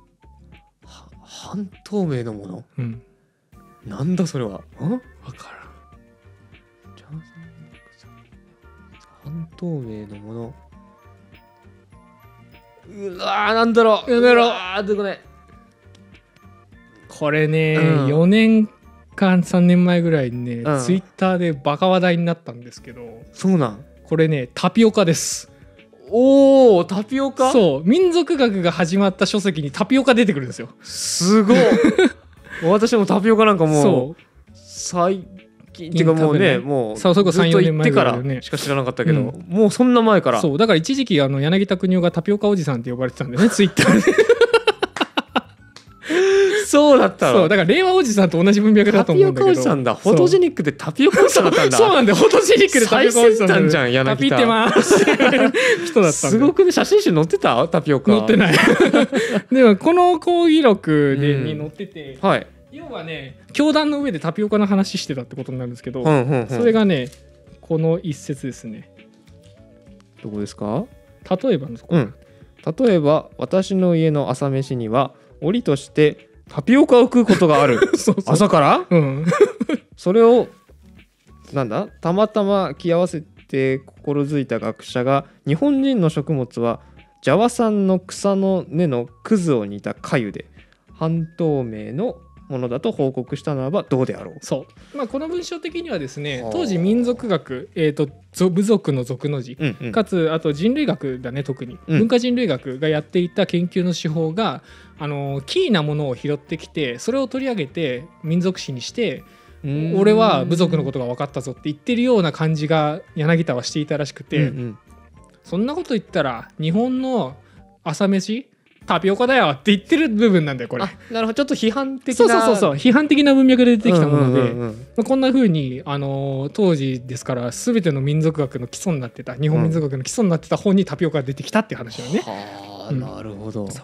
半透明のもの、なんだそれは。分からん。ジャワ産の草半透明のもの。うわー、なんだろう。どこね。 これね、4年間3年前ぐらいにね、ツイッターでバカ話題になったんですけど。 そうなん。 これね、タピオカです。 おお、タピオカ。 そう、民族学が始まった書籍にタピオカ出てくるんですよ。 すごい。私もタピオカなんかもう最近っていうかもうね、もうずっと行ってからしか知らなかったけど、もうそんな前から。 そうだから一時期柳田国男がタピオカおじさんって呼ばれてたんだよね、ツイッターで。 そうだったの。 そうだから令和おじさんと同じ文脈だと思うんだけど。 タピオカおじさんだ。フォトジェニックでタピオカおじさんだったんだ。 そうなんだよ。フォトジェニックでタピオカおじさん。 最先端じゃん、柳田。 タピってます人だったんだ。 すごくね。写真集載ってた？タピオカ。 載ってない。でもこの講義録に載ってて、 はい。 要はね、教壇の上でタピオカの話してたってことになるんですけど、それがね、この一節ですね。 どこですか？ 例えばのとこ。 例えば私の家の朝飯には折としてタピオカを食うことがある。そう朝から、それをなんだ、たまたま着合わせて心づいた学者が、日本人の食物はジャワ産の草の根のくずを煮た粥で半透明のものだと報告したならばどうであろう。 そう、この文章的にはですね、当時民族学、部族の族の字、かつあと人類学だね、特に文化人類学がやっていた研究の手法がキーなものを拾ってきて、それを取り上げて民族史にして、俺は部族のことが分かったぞって言ってるような感じが柳田はしていたらしくて、そんなこと言ったら日本の朝飯タピオカだよって言ってる部分なんだよこれ。 あ、なるほど。ちょっと批判的な。 そう批判的な文脈で出てきたもので、こんな風に当時ですから全ての民族学の基礎になってた、日本民族学の基礎になってた本にタピオカが出てきたっていう話だよね。 はあ、なるほど。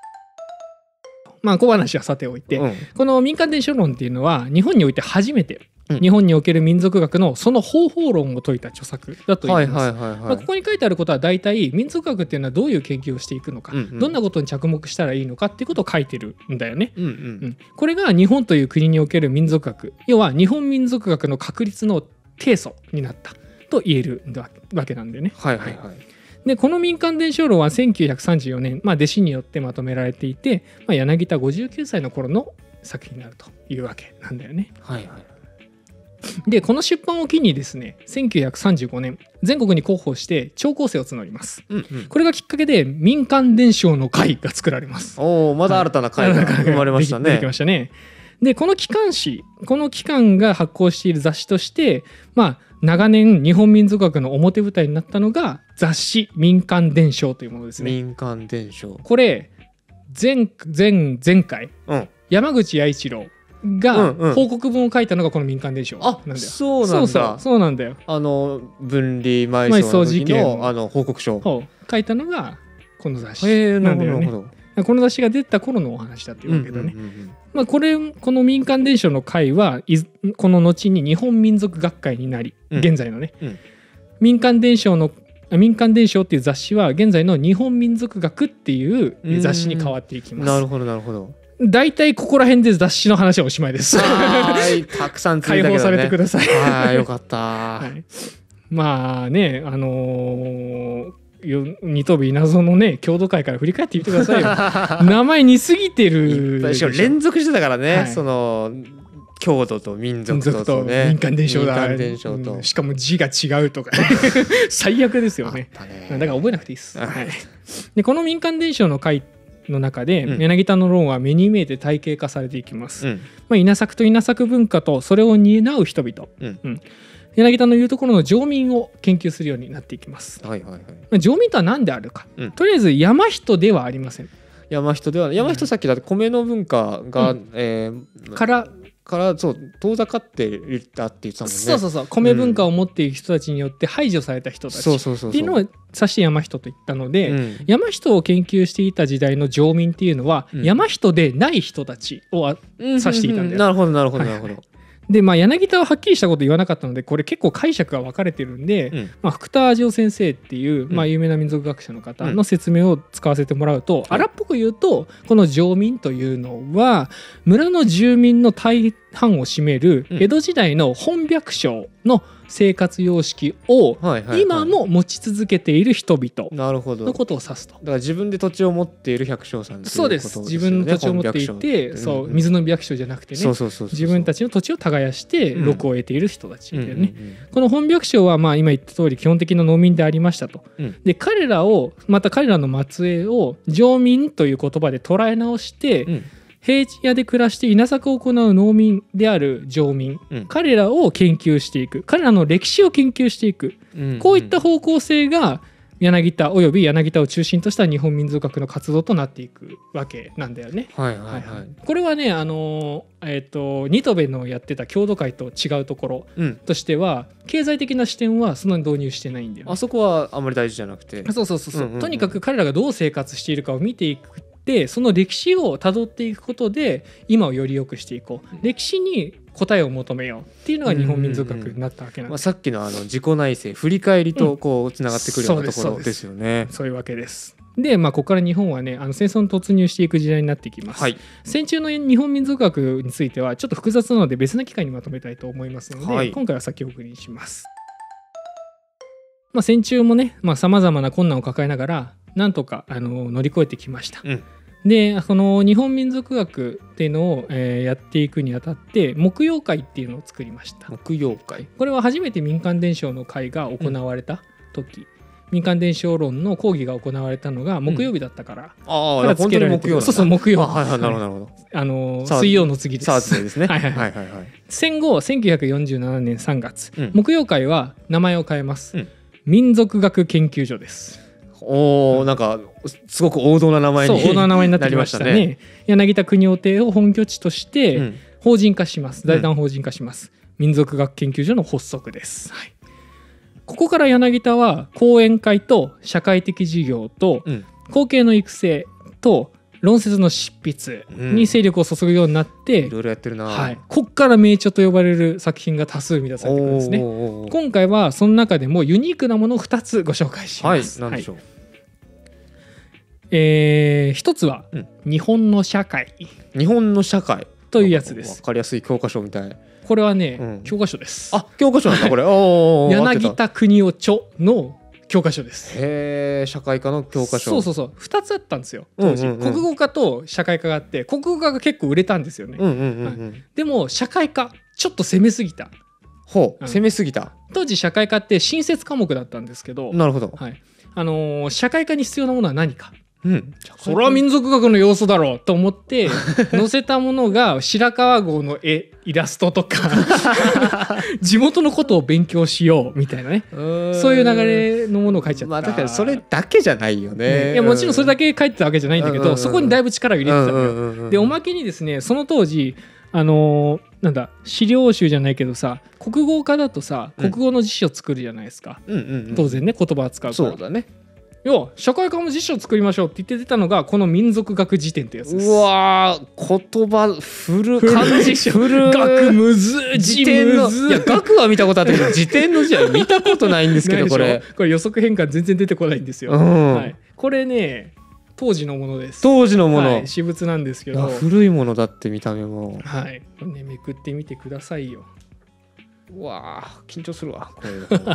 小話はさておいて、この民間伝承論っていうのは日本において初めて、日本における民族学のその方法論を説いた著作だと言います。ここに書いてあることは大体民族学っていうのはどういう研究をしていくのか、どんなことに着目したらいいのかっていうことを書いてるんだよね。これが日本という国における民族学、要は日本民族学の確立の定礎になったと言えるわけなんだよね。でこの民間伝承論は1934年、弟子によってまとめられていて、柳田59歳の頃の作品になるというわけなんだよね。でこの出版を機にですね、1935年全国に広報して聴講生を募ります。これがきっかけで民間伝承の会が作られます。 まだ新たな会が生まれましたね。 できましたね。でこの機関が発行している雑誌として、長年日本民族学の表舞台になったのが雑誌民間伝承というものですね。 民間伝承、 これ前回、山口彌一郎が報告文を書いたのがこの民間伝承なんだよ。 そうなんだよ。分離埋葬の時の報告書を書いたのがこの雑誌なんだよね。この雑誌が出た頃のお話だっていうわけだね。この民間伝承の会はこの後に日本民族学会になり、現在のね、民間伝承っていう雑誌は現在の日本民族学っていう雑誌に変わっていきます。 なるほどなるほど。 だいたいここら辺で雑誌の話はおしまいです。 たくさん解放されてください。 よかった。 二飛び稲造のね郷土会から振り返ってみてくださいよ。名前似すぎてる。 しかも連続してたからね、その郷土と民族とね、 民間伝承だ、しかも字が違うとか最悪ですよね。だから覚えなくていいです。でこの民間伝承の会っの中で、 うん、 柳田の論は目に見えて体系化されていきます、 うん、 まあ、稲作と稲作文化とそれを担う人々、 うんうん、柳田の言うところの常民を研究するようになっていきます、 はいはいはい。 まあ、常民とは何であるか、 うん、 とりあえず山人ではありません。 山人では山人さっきだって米の文化が、からそう遠ざかっていったって言ってたもんね。 そうそうそう、米文化を持っている人たちによって排除された人たちっていうのを指して山人と言ったので、山人を研究していた時代の常民っていうのは、山人でない人たちを指していたんだよ。 なるほどなるほどなるほど。 でまあ、柳田ははっきりしたこと言わなかったのでこれ結構解釈が分かれてるんで、まあ、福田味夫先生っていう、まあ、有名な民族学者の方の説明を使わせてもらうと、荒っぽく言うとこの常民というのは村の住民の大半を占める江戸時代の本百姓の生活様式を今も持ち続けている人々のことを指すと。 だから自分で土地を持っている百姓さんっていうことですよね。 そうです、自分の土地を持っていて、そう水の百姓じゃなくてね、自分たちの土地を耕して禄を得ている人たちだよね。この本百姓はまあ今言った通り基本的な農民でありましたと。で彼らをまた彼らの末裔を常民という言葉で捉え直して、平地屋で暮らして稲作を行う農民である常民、彼らを研究していく、彼らの歴史を研究していく、こういった方向性が柳田および柳田を中心とした日本民族学の活動となっていくわけなんだよね。これはね新渡戸のやってた郷土会と違うところとしては、経済的な視点はそんなに導入してないんだよ、ね。 あそこはあんまり大事じゃなくて、 とにかく彼らがどう生活しているかを見ていく。でその歴史をたどっていくことで今をより良くしていこう、歴史に答えを求めようっていうのが日本民族学になったわけなんです。 さっきの自己内省振り返りとこうつながってくるようなところですよね。 そういうわけです。でまあここから日本はね戦争に突入していく時代になっていきます、戦中の日本民族学についてはちょっと複雑なので別の機会にまとめたいと思いますので、今回は先送りにします。まあ、戦中もねさまざまな困難を抱えながらなんとか乗り越えてきました、でこの日本民族学っていうのを、やっていくにあたって木曜会っていうのを作りました。 木曜会、 これは初めて民間伝承の会が行われた時、民間伝承論の講義が行われたのが木曜日だったから、 からつけられてる。 そう木曜、 なるほど、 水曜の次です。 サーズデーですね。 戦後1947年3月、木曜会は名前を変えます、民族学研究所です。 なんかすごく王道な名前になってきましたね。柳田国男邸を本拠地として法人化します。財団法人化します、民族学研究所の発足です、ここから柳田は講演会と社会的事業と後継の育成と論説の執筆に精力を注ぐようになって、 いろいろやってるな、 こっから名著と呼ばれる作品が多数生み出されてくるんですね。今回はその中でもユニークなものを2つご紹介します。 何でしょう。 一つは、日本の社会というやつです。 わかりやすい教科書みたい。 これはね、教科書です。 教科書なんだこれ。 柳田国男著の教科書です。 社会科の教科書。 そう2つあったんですよ当時、国語科と社会科があって、国語科が結構売れたんですよね。でも社会科ちょっと攻めすぎた。 攻めすぎた。 当時社会科って新設科目だったんですけど、 なるほど、 社会科に必要なものは何か、それは民族学の要素だろうと思って載せたものが白川郷のイラストとか地元のことを勉強しようみたいなね、そういう流れのものを書いちゃった。 だからそれだけじゃないよね。 いやもちろんそれだけ書いてたわけじゃないんだけど、そこにだいぶ力を入れてたんだよ。でおまけにですね、その当時なんだ資料集じゃないけどさ、国語科だとさ国語の辞書作るじゃないですか、当然ね言葉扱うから。 そうだね。 社会科も辞書作りましょうって言って出たのがこの民族学辞典ってやつです。 うわ言葉古漢字古学むず辞典のいや学は見たことあったけど辞典の字は見たことないんですけどこれ予測変換全然出てこないんですよ、これね当時のものです。 当時のもの、 私物なんですけど古いものだって見た目もめくってみてくださいよ。 うわ緊張するわこ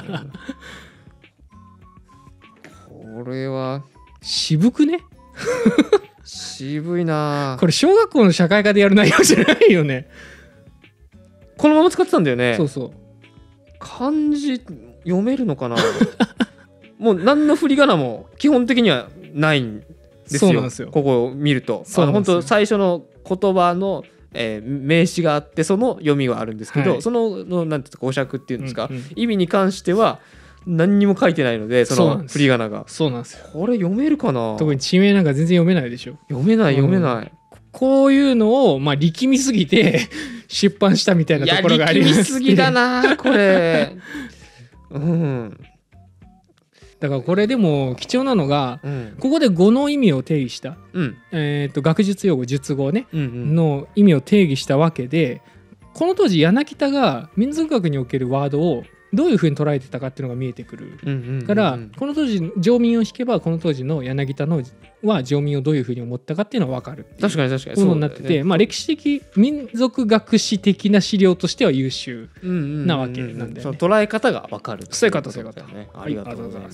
れは渋くね渋いな。 これ小学校の社会科でやる内容じゃないよね。 このまま使ってたんだよね。 そう漢字読めるのかなもう何の振り仮名も基本的にはないんですよ。ここを見ると本当最初の言葉の名詞があってその読みはあるんですけど、そのなんていうか語釈っていうんですか、意味に関しては何にも書いてないので、その振り仮名が。 そうなんですよ。 これ読めるかな。 特に地名なんか全然読めないでしょ。 読めない、 こういうのを力みすぎて出版したみたいなところがあります。 力みすぎだなこれだからこれでも貴重なのが、ここで語の意味を定義した、学術用語述語ね、の意味を定義したわけで、この当時柳田が民族学におけるワードをどういうふうに捉えてたかっていうのが見えてくるからこの当時上民を引けばこの当時の柳田のは上民をどういうふうに思ったかっていうのは分かる。 確かにそうになってて、歴史的民族学史的な資料としては優秀なわけなんだよね。 その捉え方が分かる。 そういう方ね。 ありがとうございます。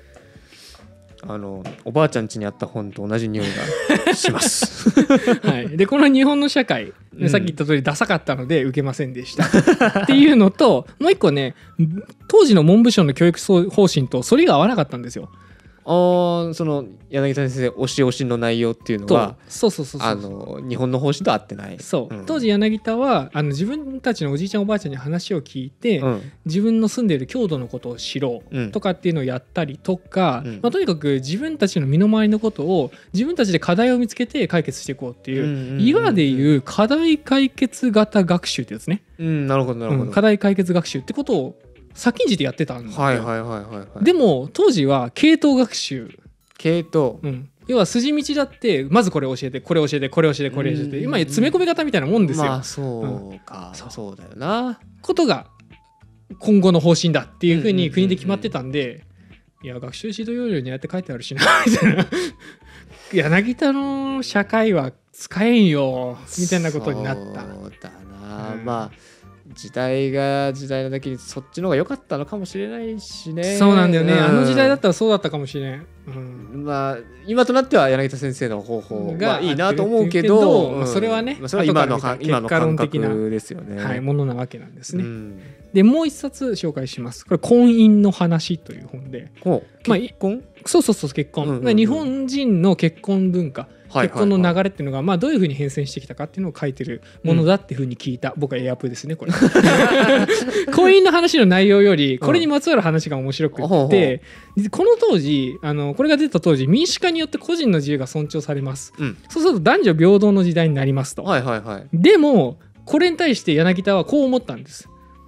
おばあちゃん家にあった本と同じ匂いがしますはい、でこの日本の社会、さっき言った通りダサかったので受けませんでしたっていうのと、もう一個ね、当時の文部省の教育方針と反りが合わなかったんですよ。 その柳田先生推し推しの内容っていうのは日本の方針と合ってない。 当時柳田は自分たちのおじいちゃんおばあちゃんに話を聞いて、自分の住んでいる郷土のことを知ろうとかっていうのをやったりとか、とにかく自分たちの身の回りのことを自分たちで課題を見つけて解決していこうっていう、いわでいう課題解決型学習ってやつね。 なるほど課題解決学習ってことを先んじてやってたんだよ。でも当時は系統学習、要は筋道だってまずこれ教えてこれ教えてこれ教えてこれ教えて、今詰め込み型みたいなもんですよ。 そうか、そうだよな。 ことが今後の方針だっていうふうに国で決まってたんで、いや学習指導要領にやって書いてあるしなみたいな柳田の社会は使えんよみたいなことになった。 そうだな、時代が時代なだけにそっちの方が良かったのかもしれないしね。 そうなんだよね、あの時代だったらそうだったかもしれん、 今となっては柳田先生の方法がいいなと思うけど、 それはね、 それは今の感覚ですよね。 ものなわけなんですね。でもう一冊紹介します。これ婚姻の話という本で、 結婚、 そう結婚、日本人の結婚文化、結婚の流れっていうのがどういうふうに変遷してきたかっていうのを書いてるものだっていうふうに聞いた。僕はエアプですねこれ婚姻の話の内容よりこれにまつわる話が面白くって、この当時これが出た当時民主化によって個人の自由が尊重されます、そうすると男女平等の時代になりますと、でもこれに対して柳田はこう思ったんです。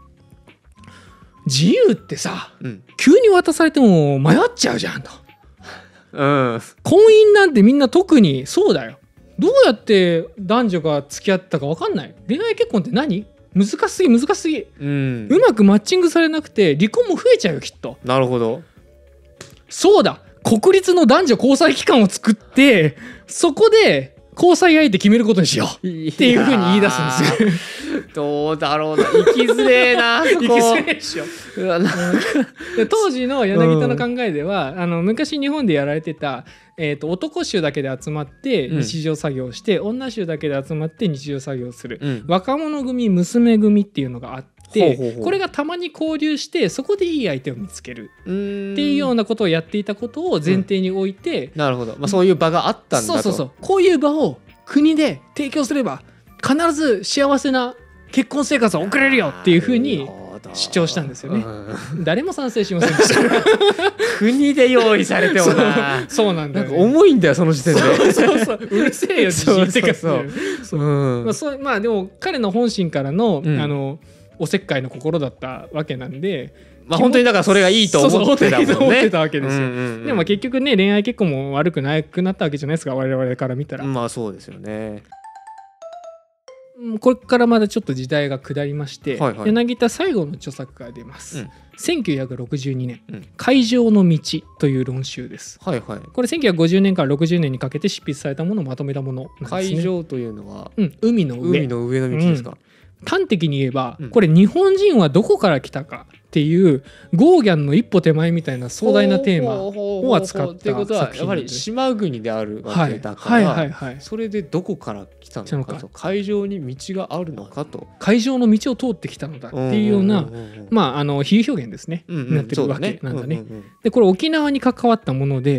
自由ってさ、急に渡されても迷っちゃうじゃんと。婚姻なんてみんな特にそうだよ。どうやって男女が付き合ったか分かんない。恋愛結婚って何？難しすぎ、うまくマッチングされなくて離婚も増えちゃうよきっと。 なるほど。 そうだ、国立の男女交際機関を作ってそこで交際相手決めることにしようっていうふうに言い出すんですよ。 どうだろうな、生きづれえなそこ。 生きづれえでしょ当時の柳田の考えでは、昔日本でやられてた、男衆だけで集まって日常作業をして、女衆だけで集まって日常作業をする、若者組娘組っていうのがあって、これがたまに交流してそこでいい相手を見つけるっていうようなことをやっていたことを前提に置いて、 なるほど、そういう場があったんだと。 そうこういう場を国で提供すれば必ず幸せな結婚生活を送れるよっていうふうに主張したんですよね。誰も賛成しませんでした国で用意されてもなそうなんだよ、ね、 なんか重いんだよその時点でうるせえよ自信ってか。でも彼の本心からの、おせっかいの心だったわけなんで、 本当にだからそれがいいと思ってたもんね。 思ってたわけですよ。でも結局ね、恋愛結婚も悪くなくなったわけじゃないですか、我々から見たら。 そうですよね。 これからまだちょっと時代が下りまして、柳田最後の著作が出ます。1962年、海上の道という論集です。これ1950年から60年にかけて執筆されたものをまとめたものなんですね。 海上というのは、 海の上の道ですか。 端的に言えば、これ日本人はどこから来たかっていうゴーギャンの一歩手前みたいな壮大なテーマを扱った作品。ということはやはり島国であるわけだから、それでどこから来たのかと、海上に道があるのかと、 海上の道を通ってきたのだっていうような比喩表現ですね、なってるわけなんだね。でこれ沖縄に関わったもので、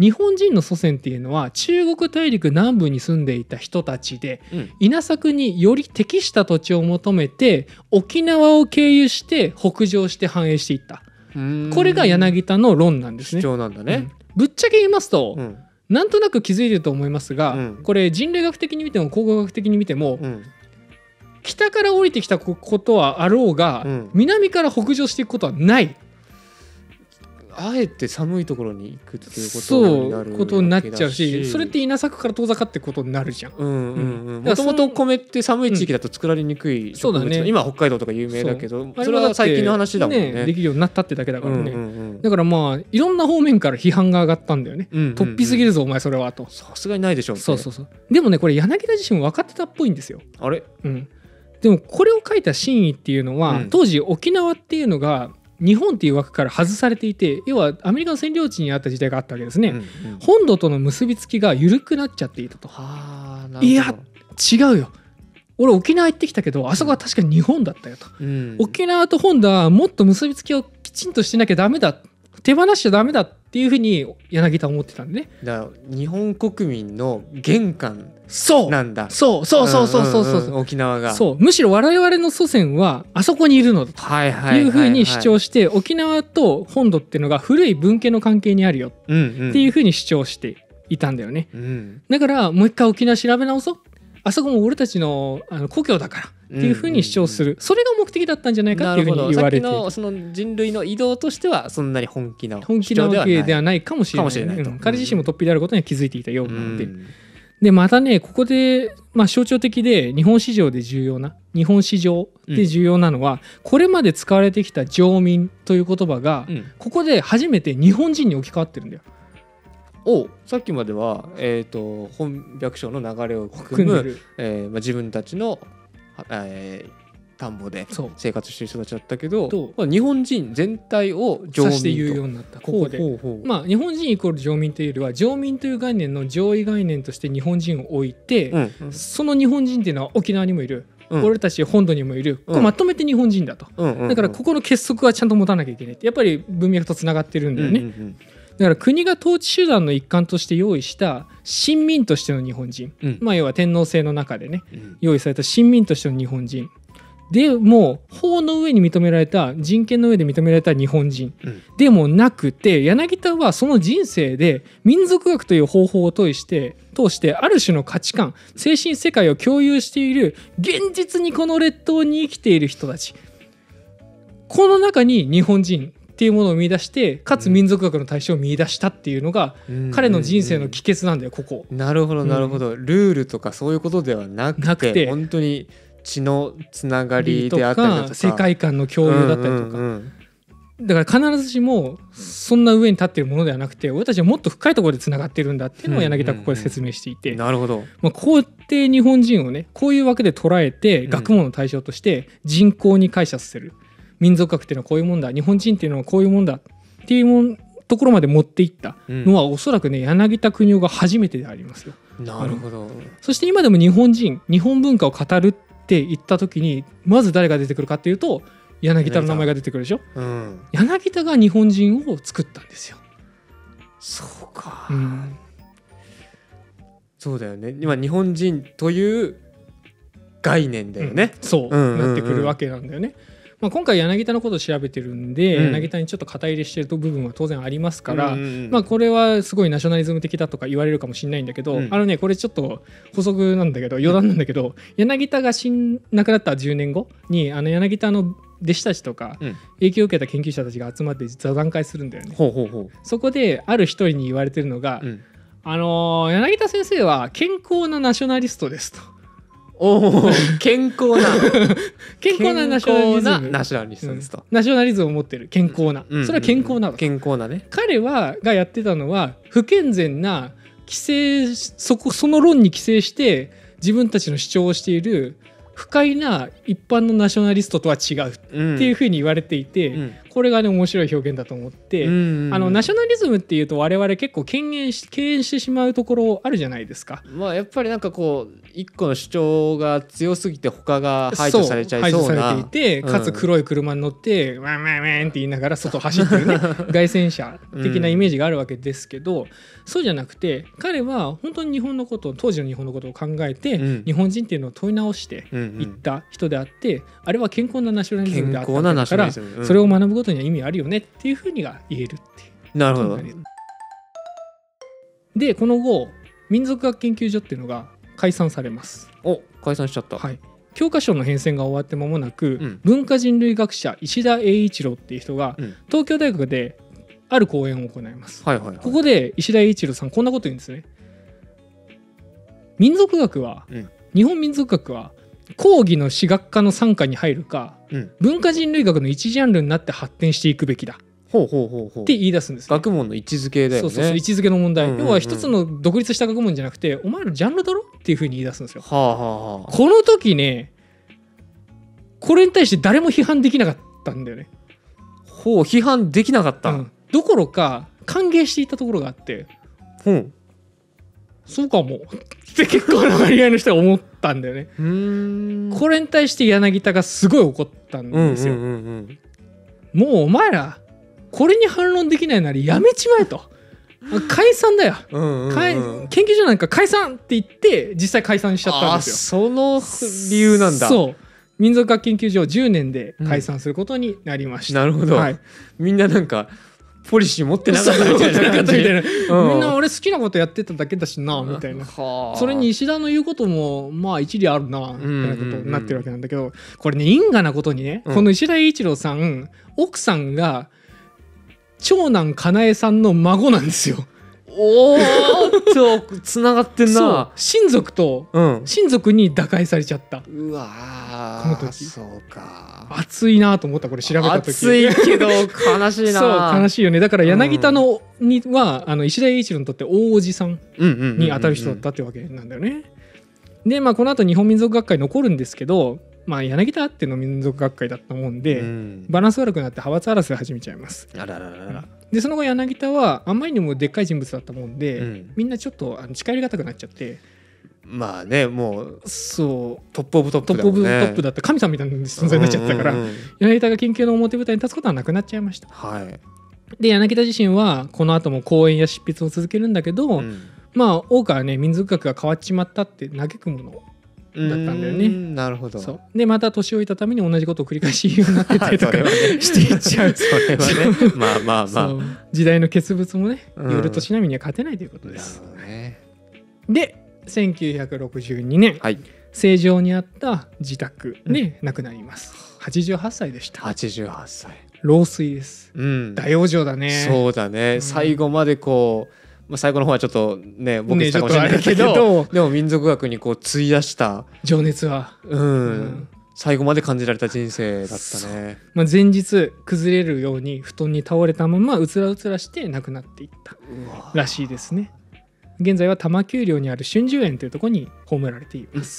日本人の祖先っていうのは中国大陸南部に住んでいた人たちで、稲作により適した土地を求めて沖縄を経由して北上して繁栄していった。これが柳田の論なんですね。 主張なんだね。 ぶっちゃけ言いますと、なんとなく気づいてると思いますが、これ人類学的に見ても考古学的に見ても、北から降りてきたことはあろうが、南から北上していくことはない。 あえて寒いところに行くっていうことになっちゃうし、それって稲作から遠ざかっていくことになるじゃん。 もともと米って寒い地域だと作られにくい植物、今北海道とか有名だけど、それは最近の話だもんね。 できるようになったってだけだからね。だからまあいろんな方面から批判が上がったんだよね。突飛すぎるぞお前それはと。 さすがにないでしょう。 そう。でもねこれ柳田自身も分かってたっぽいんですよ。 あれ？ でもこれを書いた真意っていうのは、当時沖縄っていうのが日本っていう枠から外されていて、要はアメリカの占領地にあった時代があったわけですね。本土との結びつきが緩くなっちゃっていたと。いや違うよ、俺沖縄行ってきたけどあそこは確かに日本だったよと、沖縄と本土はもっと結びつきをきちんとしなきゃダメだ、手放しちゃダメだっていうふうに柳田は思ってたんでね。 だから日本国民の玄関なんだ。 そう沖縄がむしろ我々の祖先はあそこにいるのだというふうに主張して、沖縄と本土っていうのが古い分家の関係にあるよっていうふうに主張していたんだよね。だからもう一回沖縄調べ直そう、あそこも俺たちの故郷だからっていうふうに主張する、それが目的だったんじゃないかっていうふうに言われている。 さっきのその人類の移動としてはそんなに本気なわけではないかもしれない。彼自身も突飛であることには気づいていたようなので。でまたねここで、象徴的で日本史上で重要なのは、これまで使われてきた常民という言葉が、ここで初めて日本人に置き換わってるんだよ。 さっきまでは、本百姓の流れを含む、自分たちの、田んぼで生活している人たちだったけど、日本人全体を常民と言うようになった。ここで日本人イコール常民というよりは常民という概念の上位概念として日本人を置いて、その日本人っていうのは沖縄にもいる、俺たち本土にもいる、これまとめて日本人だと、だからここの結束はちゃんと持たなきゃいけないって、やっぱり文脈とつながってるんだよね。だから国が統治手段の一環として用意した親民としての日本人、要は天皇制の中でね、用意された親民としての日本人でも法の上に認められた、人権の上で認められた日本人、でもなくて、柳田はその人生で民族学という方法を通してある種の価値観、精神世界を共有している、現実にこの列島に生きている人たち、この中に日本人っていうものを見出して、かつ民族学の対象を見出したっていうのが、彼の人生の帰結なんだよここ。 なるほどなるほど、ルールとかそういうことではなくて本当に血のつながりであったりだとか世界観の共有だったりとか、だから必ずしもそんな上に立っているものではなくて、俺たちはもっと深いところでつながっているんだっていうのを柳田はここで説明していて、 なるほど、 こうやって日本人をねこういう枠で捉えて、学問の対象として人口に解釈させる、民族学っていうのはこういうもんだ、日本人っていうのはこういうもんだっていうところまで持っていったのは、おそらくね柳田国男が初めてでありますよ。 なるほど。 そして今でも日本文化を語るって言った時にまず誰が出てくるかっていうと、柳田の名前が出てくるでしょ。柳田が日本人を作ったんですよ。 そうか、そうだよね。今日本人という概念だよね、 なってくるわけなんだよね。今回柳田のことを調べてるんで、柳田にちょっと肩入れしてる部分は当然ありますから、これはすごいナショナリズム的だとか言われるかもしれないんだけど、これちょっと補足なんだけど、余談なんだけど、柳田が亡くなった10年後に柳田の弟子たちとか影響を受けた研究者たちが集まって座談会するんだよね。そこである一人に言われてるのが、柳田先生は健康なナショナリストですと。 健康なナショナリズムですと。 ナショナリズムを持ってる健康な、それは健康なの。 健康なね。 彼がやってたのは不健全なその論に寄生して自分たちの主張をしている不快な一般のナショナリストとは違うっていうふうに言われていて、 これがね面白い表現だと思って、ナショナリズムっていうと我々結構敬遠してしまうところあるじゃないですか。 まあやっぱりなんかこう一個の主張が強すぎて他が排除されちゃいそうな、 排除されていて、かつ黒い車に乗ってワンワンワンって言いながら外走ってるね凱旋車的なイメージがあるわけですけど、そうじゃなくて彼は本当に日本のことを、当時の日本のことを考えて、日本人っていうのを問い直していった人であって、あれは健康なナショナリズムであったんだから、それを学ぶことには意味あるよねっていうふうにが言えるっていう。 なるほど。 でこの後民族学研究所っていうのが解散されます。 解散しちゃった。 はい。教科書の変遷が終わって間もなく、文化人類学者石田栄一郎っていう人が、東京大学である講演を行います。ここで石田栄一郎さんこんなこと言うんですね。民族学は、日本民族学は講義の史学科の傘下に入るか、文化人類学の一ジャンルになって発展していくべきだって言い出すんです、ね、 学問の位置づけだよね。 そう位置づけの問題、要は一つの独立した学問じゃなくてお前らジャンルだろっていうふうに言い出すんですよ。この時ねこれに対して誰も批判できなかったんだよね。 批判できなかった、 どころか歓迎していたところがあって、そうかもって結構な割合の人が思ったんだよね。これに対して柳田がすごい怒ったんですよ。もうお前らこれに反論できないならやめちまえと解散だよ、研究所なんか解散って言って実際解散しちゃったんですよ。その理由なんだ。 そう民族学研究所10年で解散することになりました。 なるほど、みんななんかポリシー持ってなかったみたいな感じでみんな俺好きなことやってただけだしなみたいな、それに石田の言うこともまあ一理あるなみたいなことになってるわけなんだけど、これね因果なことにね、この石田栄一郎さん奥さんが長男かなえさんの孫なんですよ。 つながってんな。 親族に打開されちゃった。 うわこの時そうか熱いなと思った。これ調べた時熱いけど悲しいなそう悲しいよね。だから柳田のには石田栄一郎にとって大おじさんに当たる人だったってわけなんだよね。でまあこの後日本民族学会残るんですけど、まあ、柳田あっての民族学会だったもんで、バランス悪くなって派閥争い始めちゃいます。でその後柳田はあんまりにもでっかい人物だったもんで、みんなちょっと近寄りがたくなっちゃって、 まあねもうそうトップオブトップだもんね。 トップオブトップだった神様みたいな存在になっちゃったから、柳田が研究の表舞台に立つことはなくなっちゃいました。で柳田自身はこの後も講演や執筆を続けるんだけど、まあ多くはね民族学が変わっちまったって嘆くものだったんだよね。 なるほど。 そうでまた年老いたために同じことを繰り返し言うようになってたりとかしていっちゃう。 それはねまあまあまあ時代の傑物もね夜としなみには勝てないということです。で1962年、正常にあった自宅で亡くなります。88歳でした。 88歳老衰です。大往生だね。 そうだね、最後までこう最後の方はちょっとね僕したかもしれないけど、でも民族学にこう費やした情熱は、 最後まで感じられた人生だったね。 前日崩れるように布団に倒れたままうつらうつらして亡くなっていったらしいですね。現在は多摩丘陵にある春秋園というところに葬られています。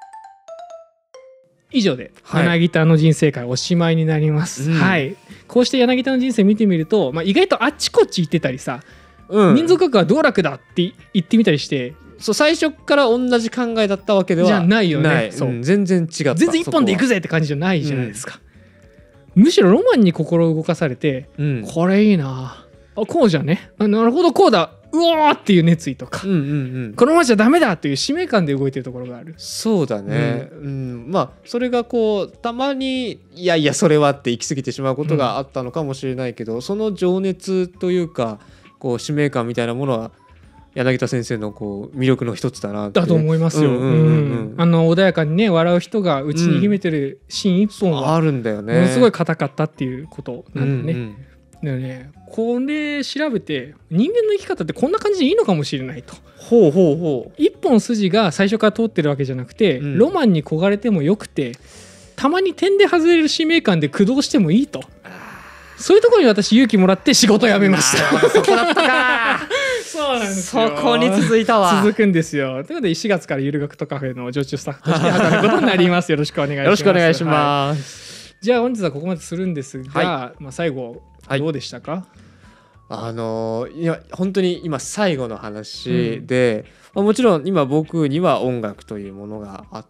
以上で柳田の人生会おしまいになります。こうして柳田の人生見てみると、意外とあっちこっち行ってたりさ、民族学は道楽だって言ってみたりして、 最初から同じ考えだったわけではじゃないよね。 全然違った。 全然一本で行くぜって感じじゃないじゃないですか。むしろロマンに心を動かされて、これいいなあ、こうじゃね、なるほどこうだ、うおーっていう熱意とか、このままじゃダメだっていう使命感で動いてるところがある。 そうだね、まあそれがこうたまにいやいやそれはって行き過ぎてしまうことがあったのかもしれないけど、その情熱というかこう使命感みたいなものは柳田先生のこう魅力の一つだなってだと思いますよ。穏やかにね笑う人がうちに秘めてるシーン一本はあるんだよね。 ものすごい硬かったっていうことなんだね。だからね、これ調べて人間の生き方ってこんな感じでいいのかもしれないと。一本筋が最初から通ってるわけじゃなくて、ロマンに焦がれてもよくて、たまに点で外れる使命感で駆動してもいいと。そういうところに私勇気もらって仕事を辞めました。 そこだったか。 そうなんですよ。 そこに続いたわ。 続くんですよ。ということで4月からゆる学徒カフェの常駐スタッフとして働くことになります。よろしくお願いします。 よろしくお願いします。 じゃあ本日はここまでするんですが、まあ、最後どうでしたか？ いや本当に今最後の話で、まあ、もちろん今僕には音楽というものがあって、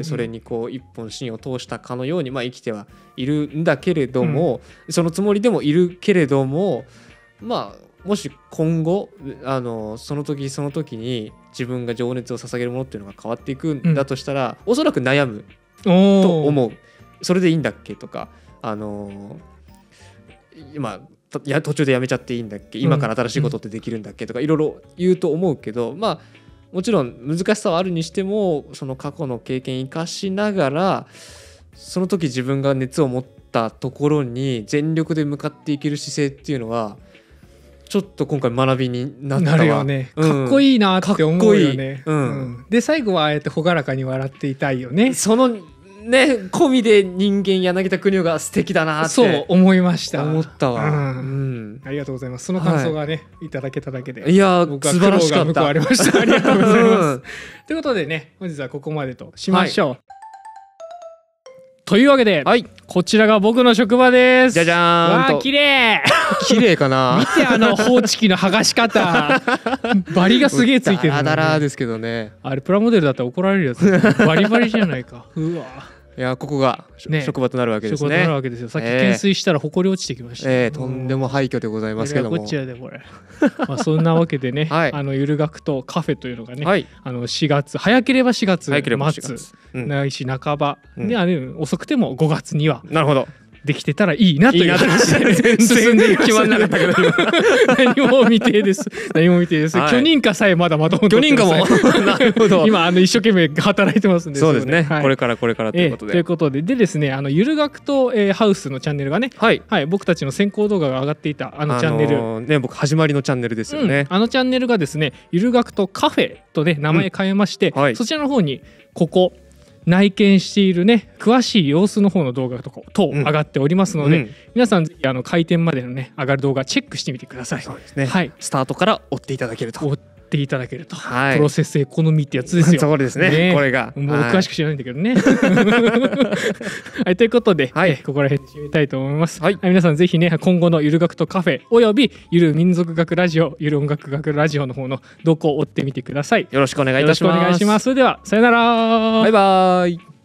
それにこう一本芯を通したかのようにまあ生きてはいるんだけれども、そのつもりでもいるけれども、まあもし今後その時その時に自分が情熱を捧げるものっていうのが変わっていくんだとしたら、おそらく悩むと思う。それでいいんだっけとか今途中でやめちゃっていいんだっけ、今から新しいことってできるんだっけとかいろいろ言うと思うけど、まあもちろん難しさはあるにしても、その過去の経験生かしながらその時自分が熱を持ったところに全力で向かっていける姿勢っていうのはちょっと今回学びになったわ。 なるよね。かっこいいなって思うよね。で最後はあえて朗らかに笑っていたいよね。 そのね込みで人間柳田国男が素敵だなってそう思いました。 思ったわ。 ありがとうございます。その感想がね、いただけただけで、 いや僕は素晴らしかった。 苦労が報われました。ありがとうございます。ということでね、本日はここまでとしましょう。というわけで、こちらが僕の職場です。 じゃじゃーん。 わあ綺麗。 綺麗かな。 見て放置機の剥がし方。バリがすげえついてる。 ダラダラですけどね。 あれプラモデルだったら怒られるやつ。バリバリじゃないか。うわ。 いやここが職場となるわけですね。 職場となるわけですよ。さっき懸垂したら埃落ちてきました。 とんでも廃墟でございますけども。 こっちやでこれ。まあそんなわけでね、ゆる学とカフェというのがね、4月早ければ4月末ないし半ばで、遅くても5月には。 なるほど。 できてたらいいなという話で進んでいきまんなかったけど何も未定です。何も未定です。許認可さえまだまとも許認可もなるほど。 今一生懸命働いてますんで。 そうですね。これからということで。 ということでですね、ゆる学とハウスのチャンネルがね、僕たちの先行動画が上がっていたチャンネルね、僕始まりのチャンネルですよね。 チャンネルがですね、ゆる学とカフェとね名前変えまして、そちらの方にここ内見しているね詳しい様子の方の動画とか等上がっておりますので、皆さんぜひ開店までのね上がる動画チェックしてみてください。 そうですね。スタートから追っていただけると。 追っていただけると。プロセスエコノミーってやつですよ。 そうですね。これがもう詳しく知らないんだけどね。ということで、ここら辺で締めたいと思います。皆さんぜひね今後のゆる学とカフェおよびゆる民族学ラジオ、ゆる音楽学ラジオの方の動向を追ってみてください。 よろしくお願いいたします。 よろしくお願いします。それではさよなら。 バイバイ。